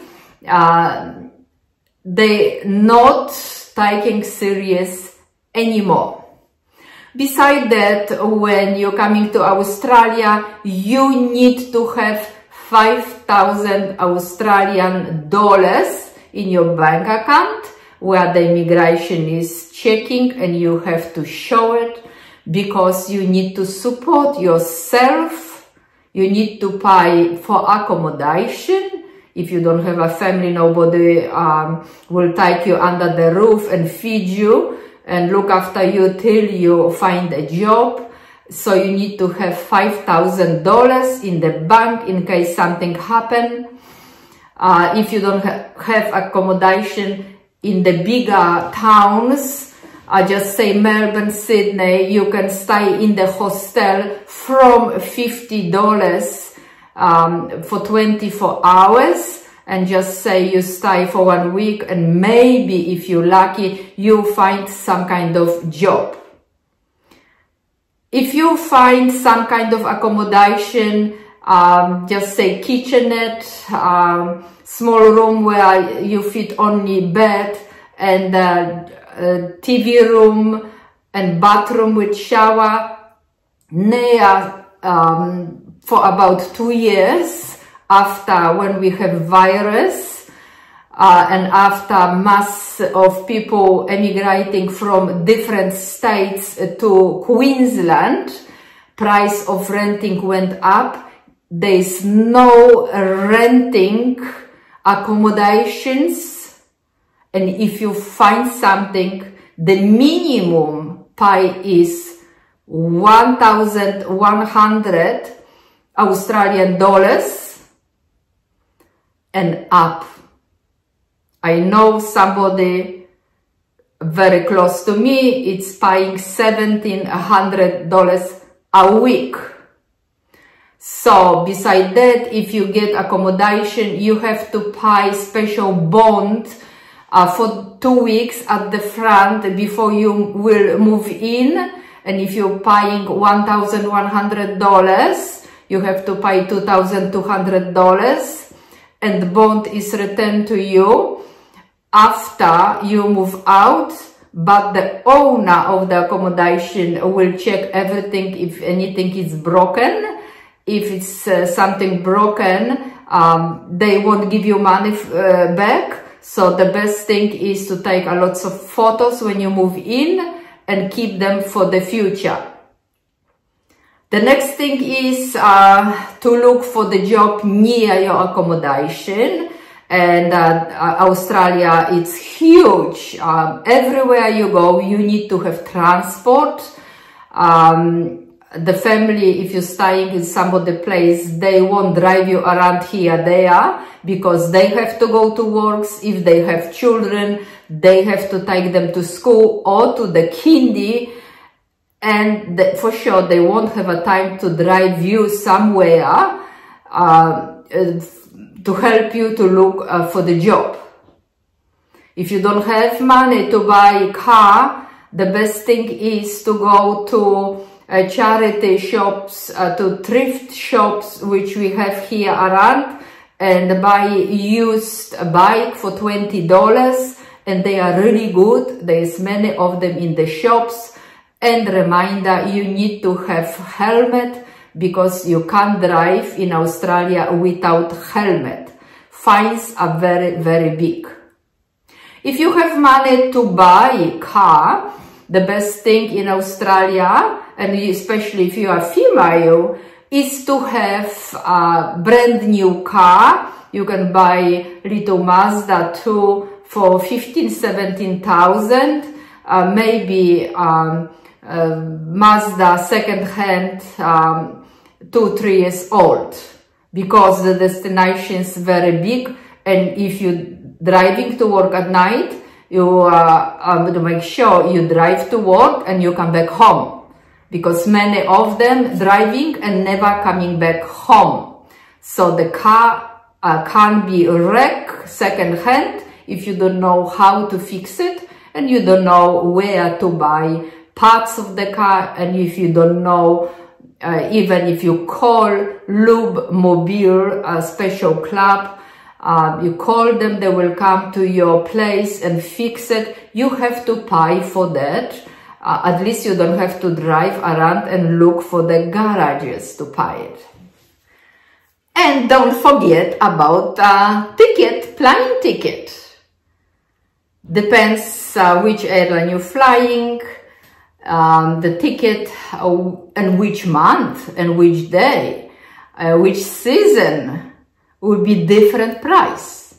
they not taking serious anymore. Besides that, when you're coming to Australia, you need to have 5,000 Australian dollars in your bank account, where the immigration is checking, and you have to show it, because you need to support yourself. You need to pay for accommodation. If you don't have a family, nobody will take you under the roof and feed you and look after you till you find a job. So you need to have $5,000 in the bank in case something happens. If you don't have accommodation in the bigger towns, I just say Melbourne, Sydney, you can stay in the hostel from $50 for 24 hours, and just say you stay for 1 week, and maybe if you're lucky, you find some kind of job. If you find some kind of accommodation, just say kitchenette, small room where you fit only bed, and TV room and bathroom with shower, near for about 2 years after when we have virus, and after mass of people emigrating from different states to Queensland, price of renting went up. There is no renting accommodations. And if you find something, the minimum pay is 1,100 Australian dollars and up. I know somebody very close to me, it's paying $1,700 a week. So beside that, if you get accommodation, you have to pay special bond for 2 weeks at the front before you will move in. And if you're paying $1,100, you have to pay $2,200, and the bond is returned to you after you move out. But the owner of the accommodation will check everything if anything is broken. If it's something broken, they won't give you money back. So the best thing is to take a lots of photos when you move in and keep them for the future. The next thing is to look for the job near your accommodation. And Australia, it's huge. Everywhere you go, you need to have transport. The family, if you're staying in somebody's place, they won't drive you around here, there, because they have to go to works. If they have children, they have to take them to school or to the kindy, and for sure they won't have a time to drive you somewhere to help you to look for the job. If you don't have money to buy a car, the best thing is to go to charity shops, to thrift shops, which we have here around, and buy used bike for $20, and they are really good. There's many of them in the shops. And reminder, you need to have helmet, because you can't drive in Australia without helmet. Fines are very, very big. If you have money to buy a car, the best thing in Australia, and especially if you are female, is to have a brand new car. You can buy little Mazda 2 for 15,000-17,000, maybe Mazda second hand 2-3 years old, because the destination is very big, and if you driving to work at night, you to make sure you drive to work and you come back home, because many of them driving and never coming back home. So the car can be wrecked second hand if you don't know how to fix it, and you don't know where to buy parts of the car, and if you don't know, even if you call Lube Mobile, a special club, you call them, they will come to your place and fix it. You have to pay for that. At least you don't have to drive around and look for the garages to pay it. And don't forget about ticket, plane ticket. Depends which airline you're flying, the ticket, and which month and which day, which season will be different price.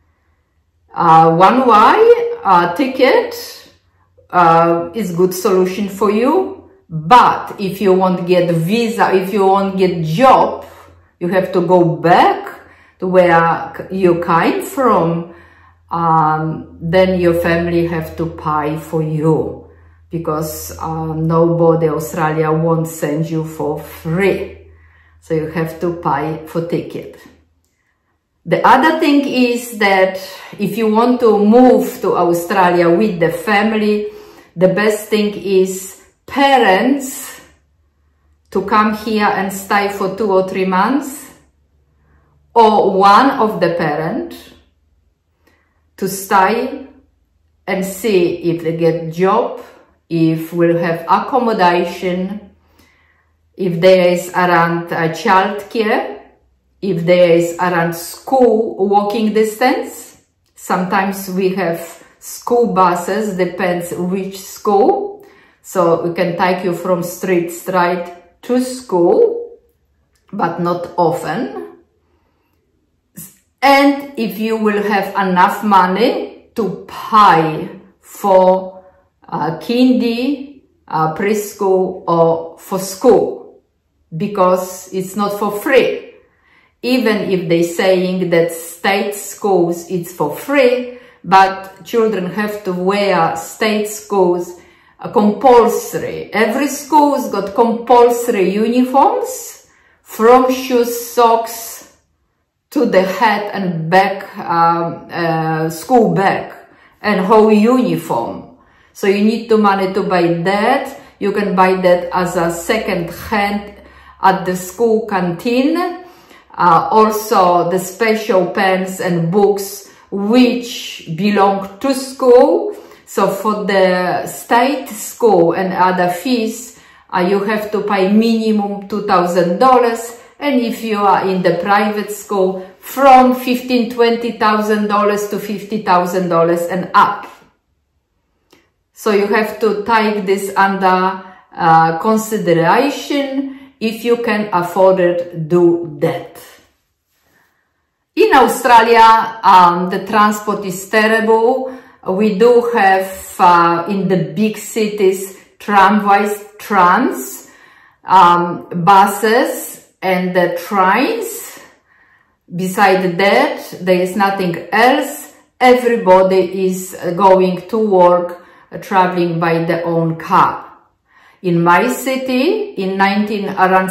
One way ticket is good solution for you, but if you want get visa, if you want get job, you have to go back to where you came from. Then your family have to pay for you, because nobody Australia won't send you for free, so you have to pay for ticket. The other thing is that if you want to move to Australia with the family, the best thing is parents to come here and stay for 2 or 3 months, or one of the parents to stay and see if they get job, if we'll have accommodation, if there is around child care, if there is around school walking distance. Sometimes we have school buses, depends which school. So we can take you from street straight to school, but not often. And if you will have enough money to pay for kindy, preschool, or for school, because it's not for free. Even if they're saying that state schools it's for free, but children have to wear state schools compulsory. Every school's got compulsory uniforms, from shoes, socks, to the hat and back, school bag, and whole uniform. So you need the money to buy that. You can buy that as a second hand at the school canteen. Also the special pens and books which belong to school. So for the state school and other fees, you have to pay minimum $2,000. And if you are in the private school, from $15,000-$20,000 to $50,000 and up. So you have to take this under consideration. If you can afford it, do that. In Australia, the transport is terrible. We do have in the big cities tramways, trams, buses, and the trains. Besides that, there is nothing else. Everybody is going to work, traveling by their own car. In my city, in around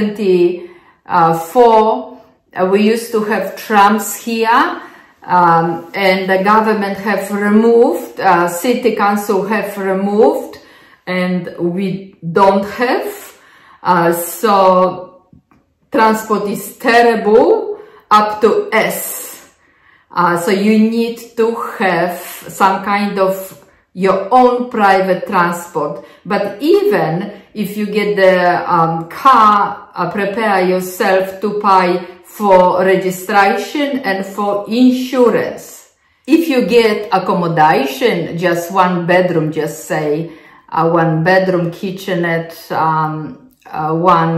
1974, we used to have trams here, and the government have removed, city council have removed, and we don't have. So transport is terrible up to S. So you need to have some kind of your own private transport. But even if you get the car, prepare yourself to pay for registration and for insurance. If you get accommodation, just one bedroom, just say one bedroom, kitchenette, one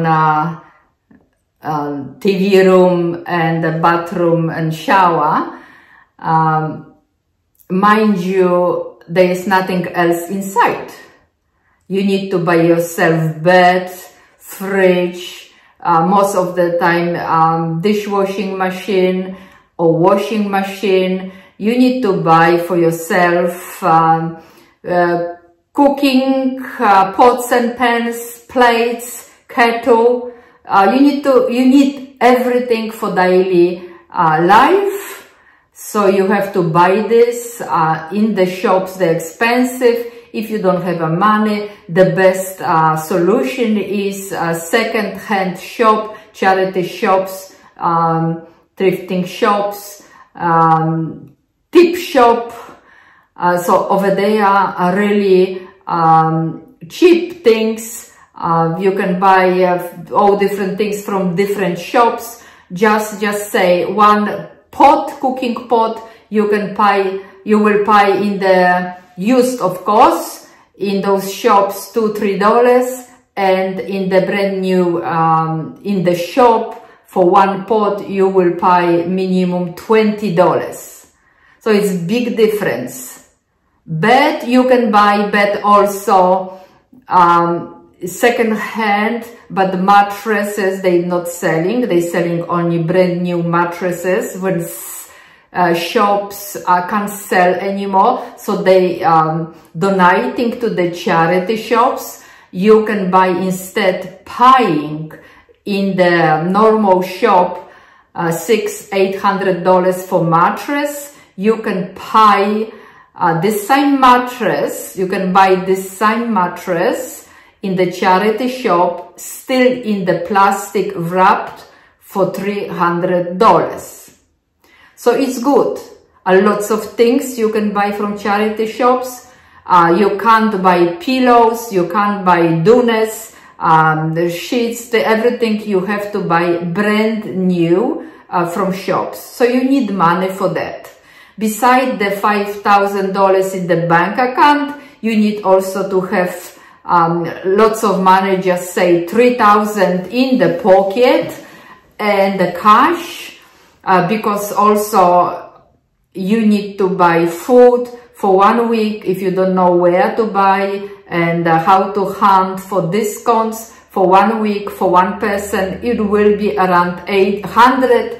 TV room and a bathroom and shower, mind you, there is nothing else inside. You need to buy yourself bed, fridge, most of the time dishwashing machine or washing machine. You need to buy for yourself cooking pots and pans, plates, kettle. You need everything for daily life. So you have to buy this in the shops. They're expensive. If you don't have money, the best solution is second-hand shop, charity shops, thrifting shops, tip shop. So over there are really cheap things. You can buy all different things from different shops. Just say one pot, cooking pot, you will buy in the used, of course, in those shops $2–3, and in the brand new in the shop for one pot you will pay minimum $20. So it's big difference. Bed, you can buy bed also second hand, but the mattresses they're not selling. They're selling only brand new mattresses when shops can't sell anymore, so they donating to the charity shops. You can buy instead paying in the normal shop $600–800 for mattress. You can pay this same mattress. You can buy this same mattress in the charity shop, still in the plastic wrapped, for $300. So it's good. Lots of things you can buy from charity shops. You can't buy pillows, you can't buy dounas, the sheets, everything you have to buy brand new from shops. So you need money for that. Besides the $5,000 in the bank account, you need also to have lots of money, just say $3,000 in the pocket and the cash. Because also you need to buy food for 1 week if you don't know where to buy and how to hunt for discounts for 1 week for one person. It will be around $880.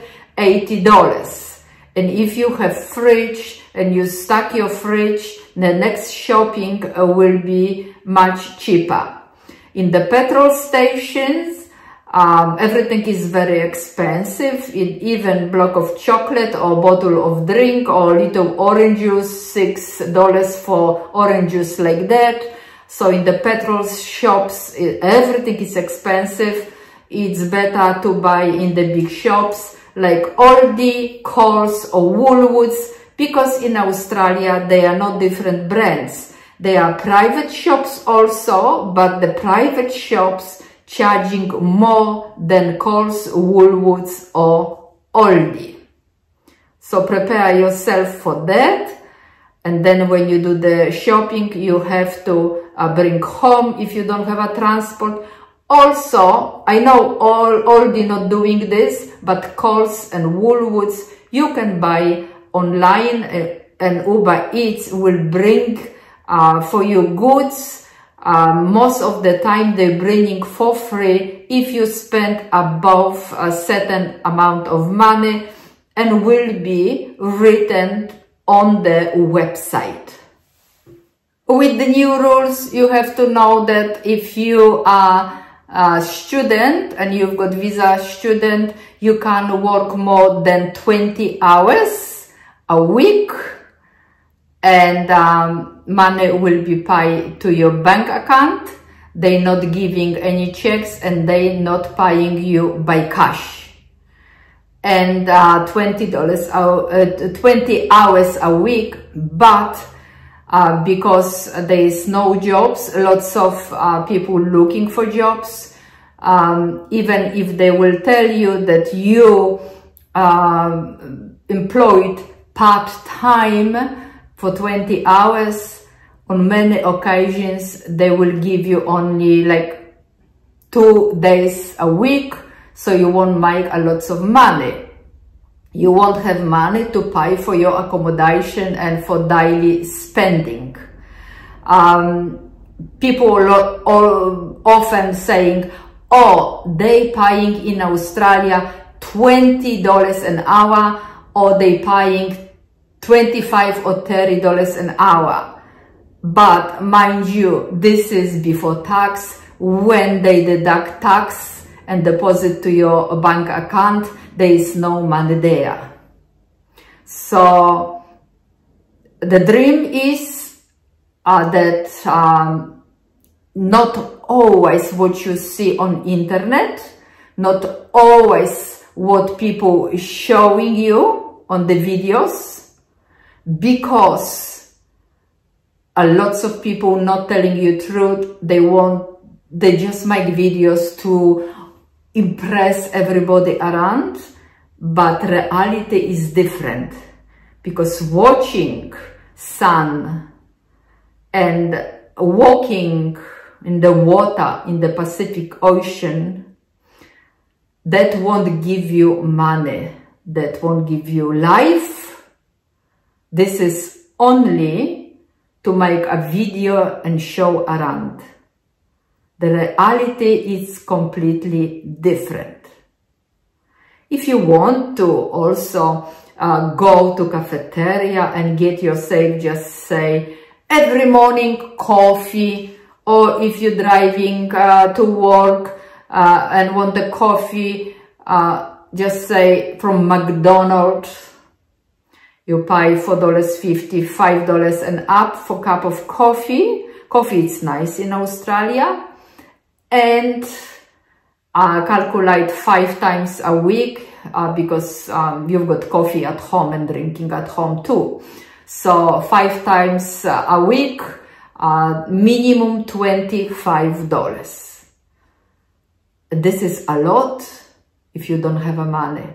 And if you have fridge and you stock your fridge, the next shopping will be much cheaper. In the petrol stations, everything is very expensive. Even block of chocolate or bottle of drink or little orange juice, $6 for orange juice like that. So in the petrol shops, everything is expensive. It's better to buy in the big shops like Aldi, Coles or Woolworths, because in Australia they are not different brands. They are private shops also, but the private shops charging more than Coles, Woolworths or Aldi. So prepare yourself for that. And then when you do the shopping, you have to bring home if you don't have a transport. Also, I know Aldi not doing this, but Coles and Woolworths, you can buy online and Uber Eats will bring for you goods. Most of the time they're bringing for free if you spend above a certain amount of money, and will be written on the website. With the new rules, you have to know that if you are a student and you've got visa student, you can work more than 20 hours a week, and money will be paid to your bank account. They're not giving any checks and they're not paying you by cash. And 20 hours a week, but because there is no jobs, lots of people looking for jobs. Even if they will tell you that you employed part-time for 20 hours, on many occasions they will give you only like 2 days a week, so you won't make a lot of money. You won't have money to pay for your accommodation and for daily spending. People are often saying, oh, they paying in Australia $20 an hour, or they paying $25 or $30 an hour. But mind you, this is before tax. When they deduct tax and deposit to your bank account, there is no money there. So the dream is that not always what you see on internet, not always what people is showing you on the videos, because a lots of people not telling you truth. They just make videos to impress everybody around, but reality is different, because watching sun and walking in the water in the Pacific Ocean, that won't give you money, that won't give you life. This is only to make a video and show around. The reality is completely different. If you want to also go to cafeteria and get yourself, just say, every morning coffee, or if you're driving to work and want the coffee, just say from McDonald's, you pay $4.50, $5 and up for a cup of coffee. Coffee is nice in Australia. And calculate 5 times a week, because you've got coffee at home and drinking at home too. So 5 times a week, minimum $25. This is a lot if you don't have money.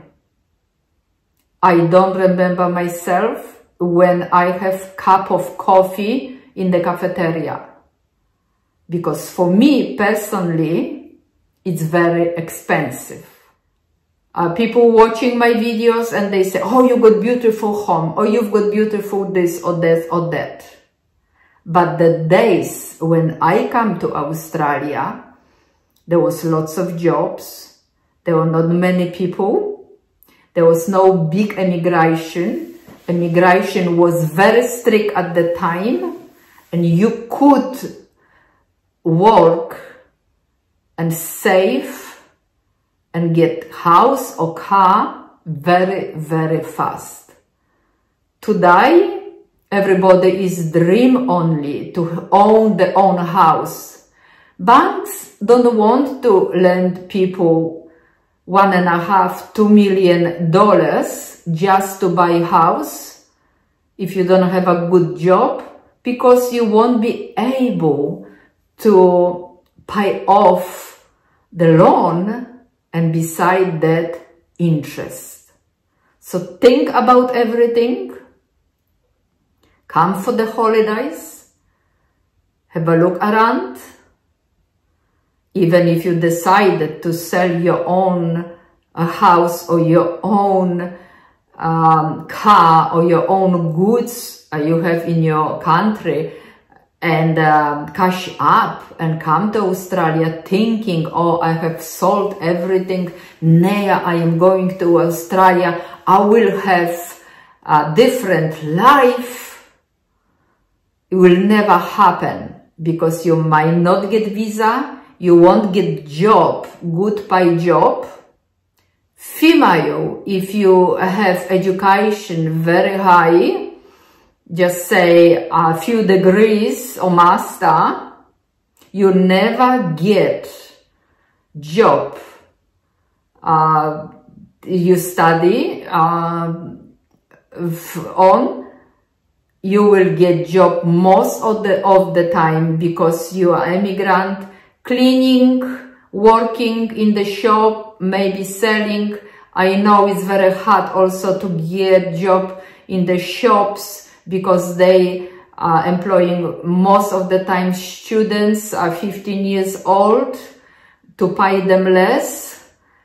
I don't remember myself when I have cup of coffee in the cafeteria, because for me personally, it's very expensive. People watching my videos and they say, oh, you got beautiful home, or you've got beautiful this or that or that. But the days when I come to Australia, there was lots of jobs. There were not many people. There was no big immigration. Immigration was very strict at the time, and you could work and save and get house or car very, very fast. Today, everybody is dream only to own their own house. Banks don't want to lend people $1.5 to $2 million just to buy a house if you don't have a good job, because you won't be able to pay off the loan, and beside that, interest. So think about everything. Come for the holidays. Have a look around. Even if you decided to sell your own house or your own car or your own goods you have in your country, and cash up and come to Australia thinking, oh, I have sold everything, now I am going to Australia, I will have a different life. It will never happen, because you might not get visa, you won't get job, good pay job. Female, if you have education very high, just say a few degrees or master, you never get job. You study on, you will get job most of the time because you are immigrant, cleaning, working in the shop, maybe selling. I know it's very hard also to get job in the shops because they are employing most of the time students are 15 years old to pay them less.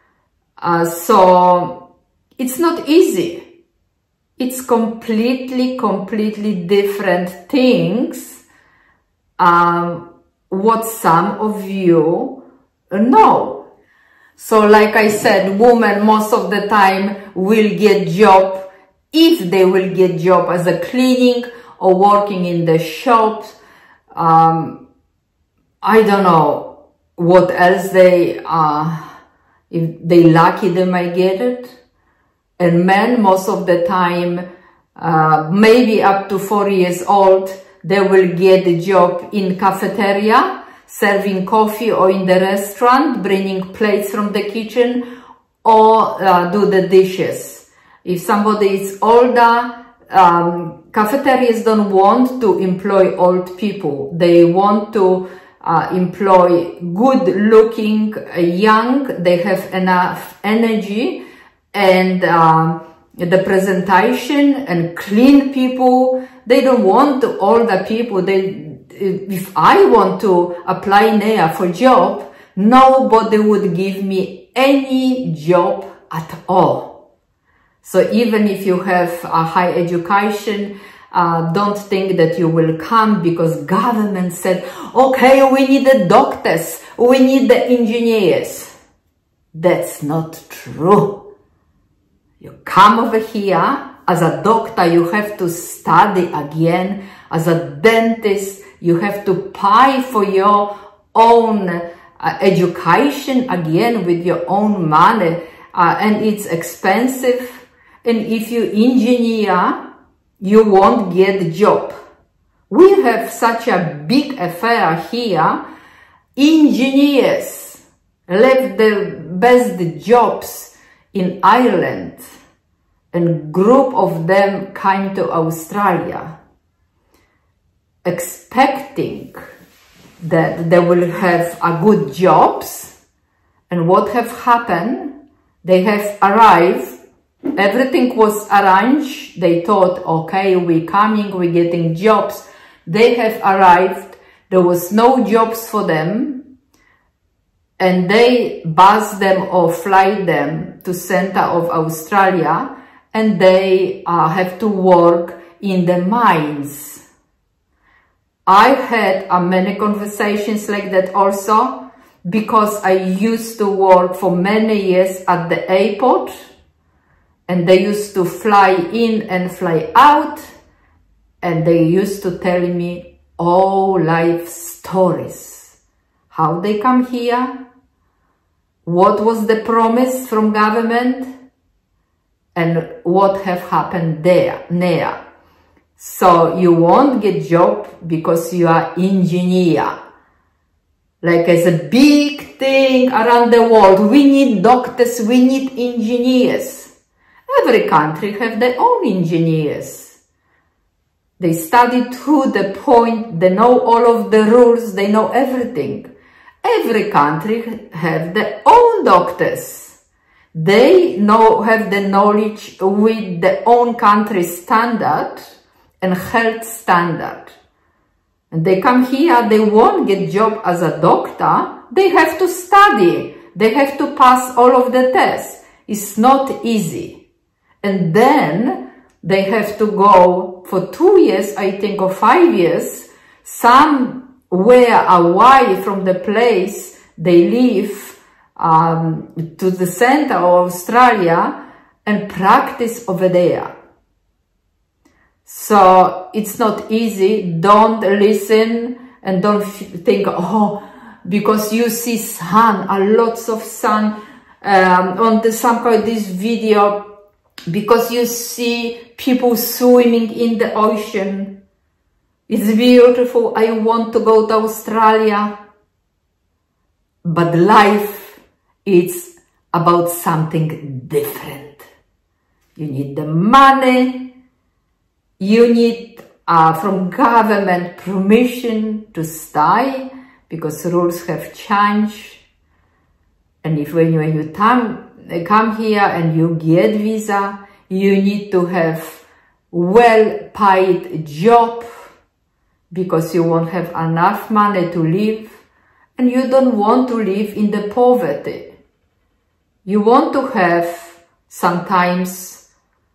So it's not easy. It's completely different things, what some of you know. So like I said, women most of the time will get job, if they will get job as a cleaning or working in the shops. I don't know what else they if they lucky they might get it. And men, most of the time, maybe up to 4 years old, they will get a job in cafeteria, serving coffee, or in the restaurant, bringing plates from the kitchen, or do the dishes. If somebody is older, cafeterias don't want to employ old people. They want to employ good-looking, young, they have enough energy, and the presentation and clean people. They don't want older people. If I want to apply NEA for job, nobody would give me any job at all. So even if you have a high education, don't think that you will come because government said, okay, we need the doctors, we need the engineers. That's not true. You come over here, as a doctor, you have to study again. As a dentist, you have to pay for your own education again with your own money. And it's expensive. And if you engineer, you won't get a job. We have such a big affair here. Engineers left the best jobs in Ireland, and group of them came to Australia, expecting that they will have a good jobs. And what have happened? They have arrived, everything was arranged. They thought, okay, we're coming, we're getting jobs. They have arrived, there was no jobs for them, and they bus them or fly them to center of Australia, and they have to work in the mines. I had many conversations like that also, because I used to work for many years at the airport, and they used to fly in and fly out, and they used to tell me all life stories. How they come here, what was the promise from government, and what have happened there. So you won't get job because you are engineer. Like it's a big thing around the world. We need doctors, we need engineers. Every country have their own engineers. They study to the point, they know all of the rules, they know everything. Every country have their own doctors. They have the knowledge with their own country standard and health standard. And they come here, they won't get job as a doctor. They have to study. They have to pass all of the tests. It's not easy. And then they have to go for 2 years, I think, or 5 years, somewhere away from the place they live, to the center of Australia, and practice over there. So it's not easy. Don't listen and don't think, oh, because you see sun, lots of sun on this video, because you see people swimming in the ocean. It's beautiful. I want to go to Australia. But life, it's about something different. You need the money. You need from government permission to stay, because rules have changed. And if when you come here and you get visa, you need to have well-paid job, because you won't have enough money to live, and you don't want to live in the poverty. You want to have sometimes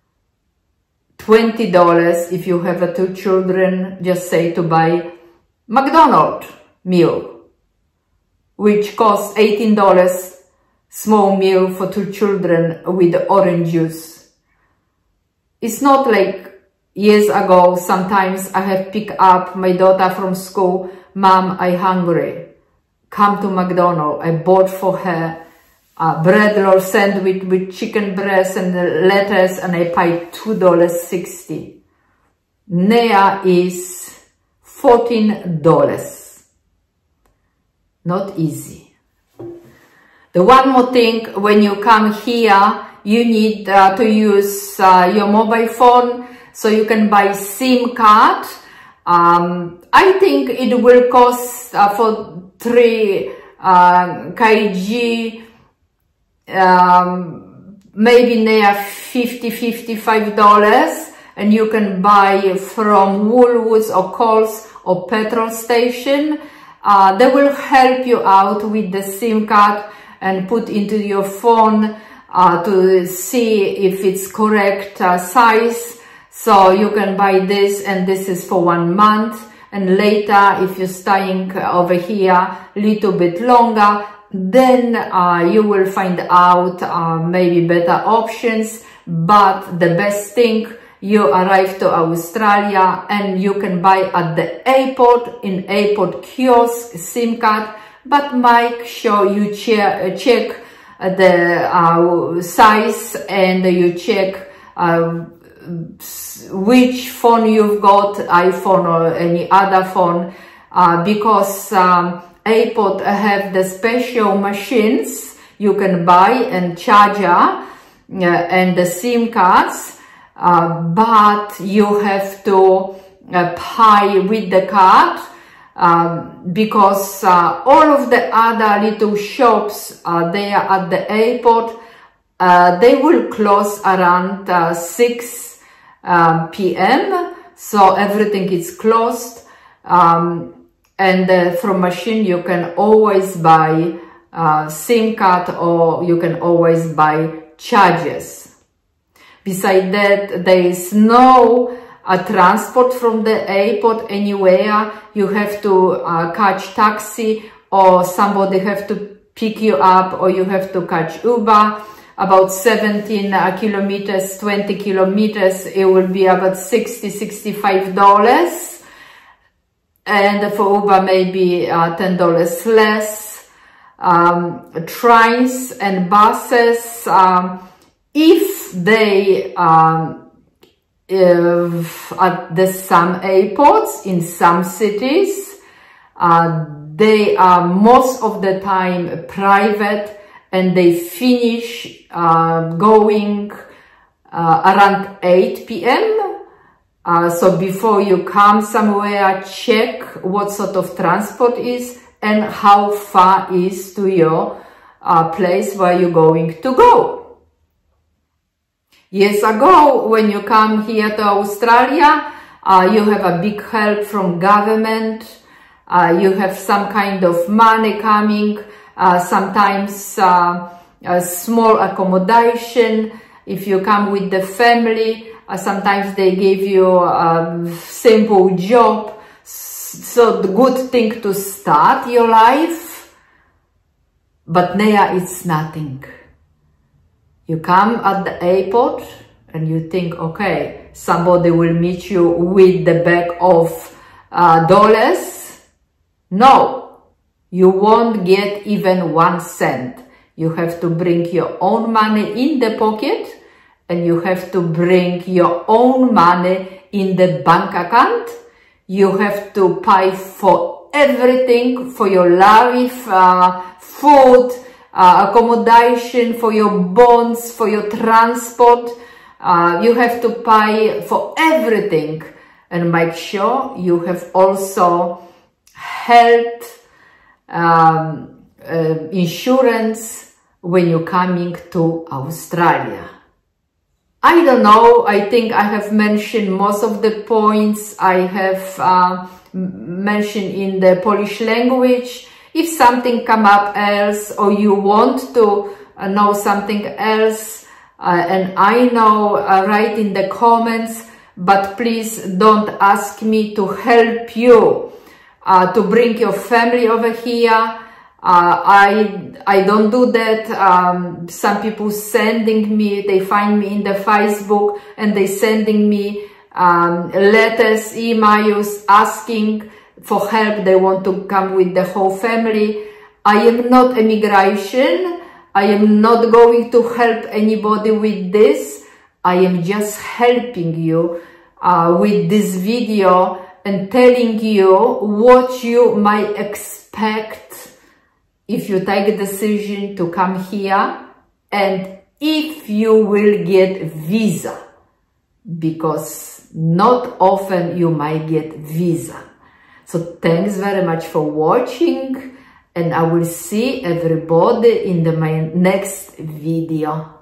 $20 if you have 2 children, just say to buy McDonald's meal, which costs $18, small meal for 2 children with orange juice. It's not like years ago, sometimes I have picked up my daughter from school, Mom, I'm hungry, come to McDonald's. I bought for her a bread roll sandwich with chicken breast and lettuce, and I paid $2.60. Nea is $14. Not easy. The one more thing, when you come here, you need to use your mobile phone, so you can buy SIM card. I think it will cost for 3 kg, maybe near $50–$55, and you can buy from Woolworths or Coles or petrol station. They will help you out with the SIM card and put into your phone to see if it's correct size. So you can buy this, and this is for 1 month. And later, if you're staying over here a little bit longer, then you will find out maybe better options. But the best thing, you arrive to Australia and you can buy at the airport, in airport kiosk, SIM card, but make sure you check the size, and you check which phone you've got, iPhone or any other phone, because airport have the special machines you can buy, and charger and the SIM cards, but you have to pay with the card, because all of the other little shops there at the airport, they will close around 6 p.m. So everything is closed, and from machine you can always buy SIM card, or you can always buy chargers. Besides that, there is no transport from the airport anywhere. You have to catch taxi, or somebody have to pick you up, or you have to catch Uber. About 17 kilometers, 20 kilometers, it will be about $60–$65. And for Uber, maybe $10 less. Trains and buses, if they at some airports in some cities, they are most of the time private, and they finish going around 8 p.m. So before you come somewhere, check what sort of transport is and how far is to your place where you're going to go. Years ago, when you come here to Australia, you have a big help from government. You have some kind of money coming. Sometimes a small accommodation. If you come with the family, sometimes they give you a simple job. So the good thing to start your life, but there it's nothing. You come at the airport and you think, okay, somebody will meet you with the bag of dollars. No. You won't get even 1 cent. You have to bring your own money in the pocket, and you have to bring your own money in the bank account. You have to pay for everything, for your life, food, accommodation, for your bonds, for your transport. You have to pay for everything. and make sure you have also health insurance when you're coming to Australia. I don't know, I think I have mentioned most of the points I have mentioned in the Polish language. If something come up else, or you want to know something else, and I know, write in the comments, but please don't ask me to help you to bring your family over here. I don't do that. Some people sending me, they find me in the Facebook and they sending me letters, emails asking for help. They want to come with the whole family. I am not immigration. I am not going to help anybody with this. I am just helping you with this video and telling you what you might expect if you take a decision to come here, and if you will get visa, because not often you might get visa. So thanks very much for watching, and I will see everybody in my next video.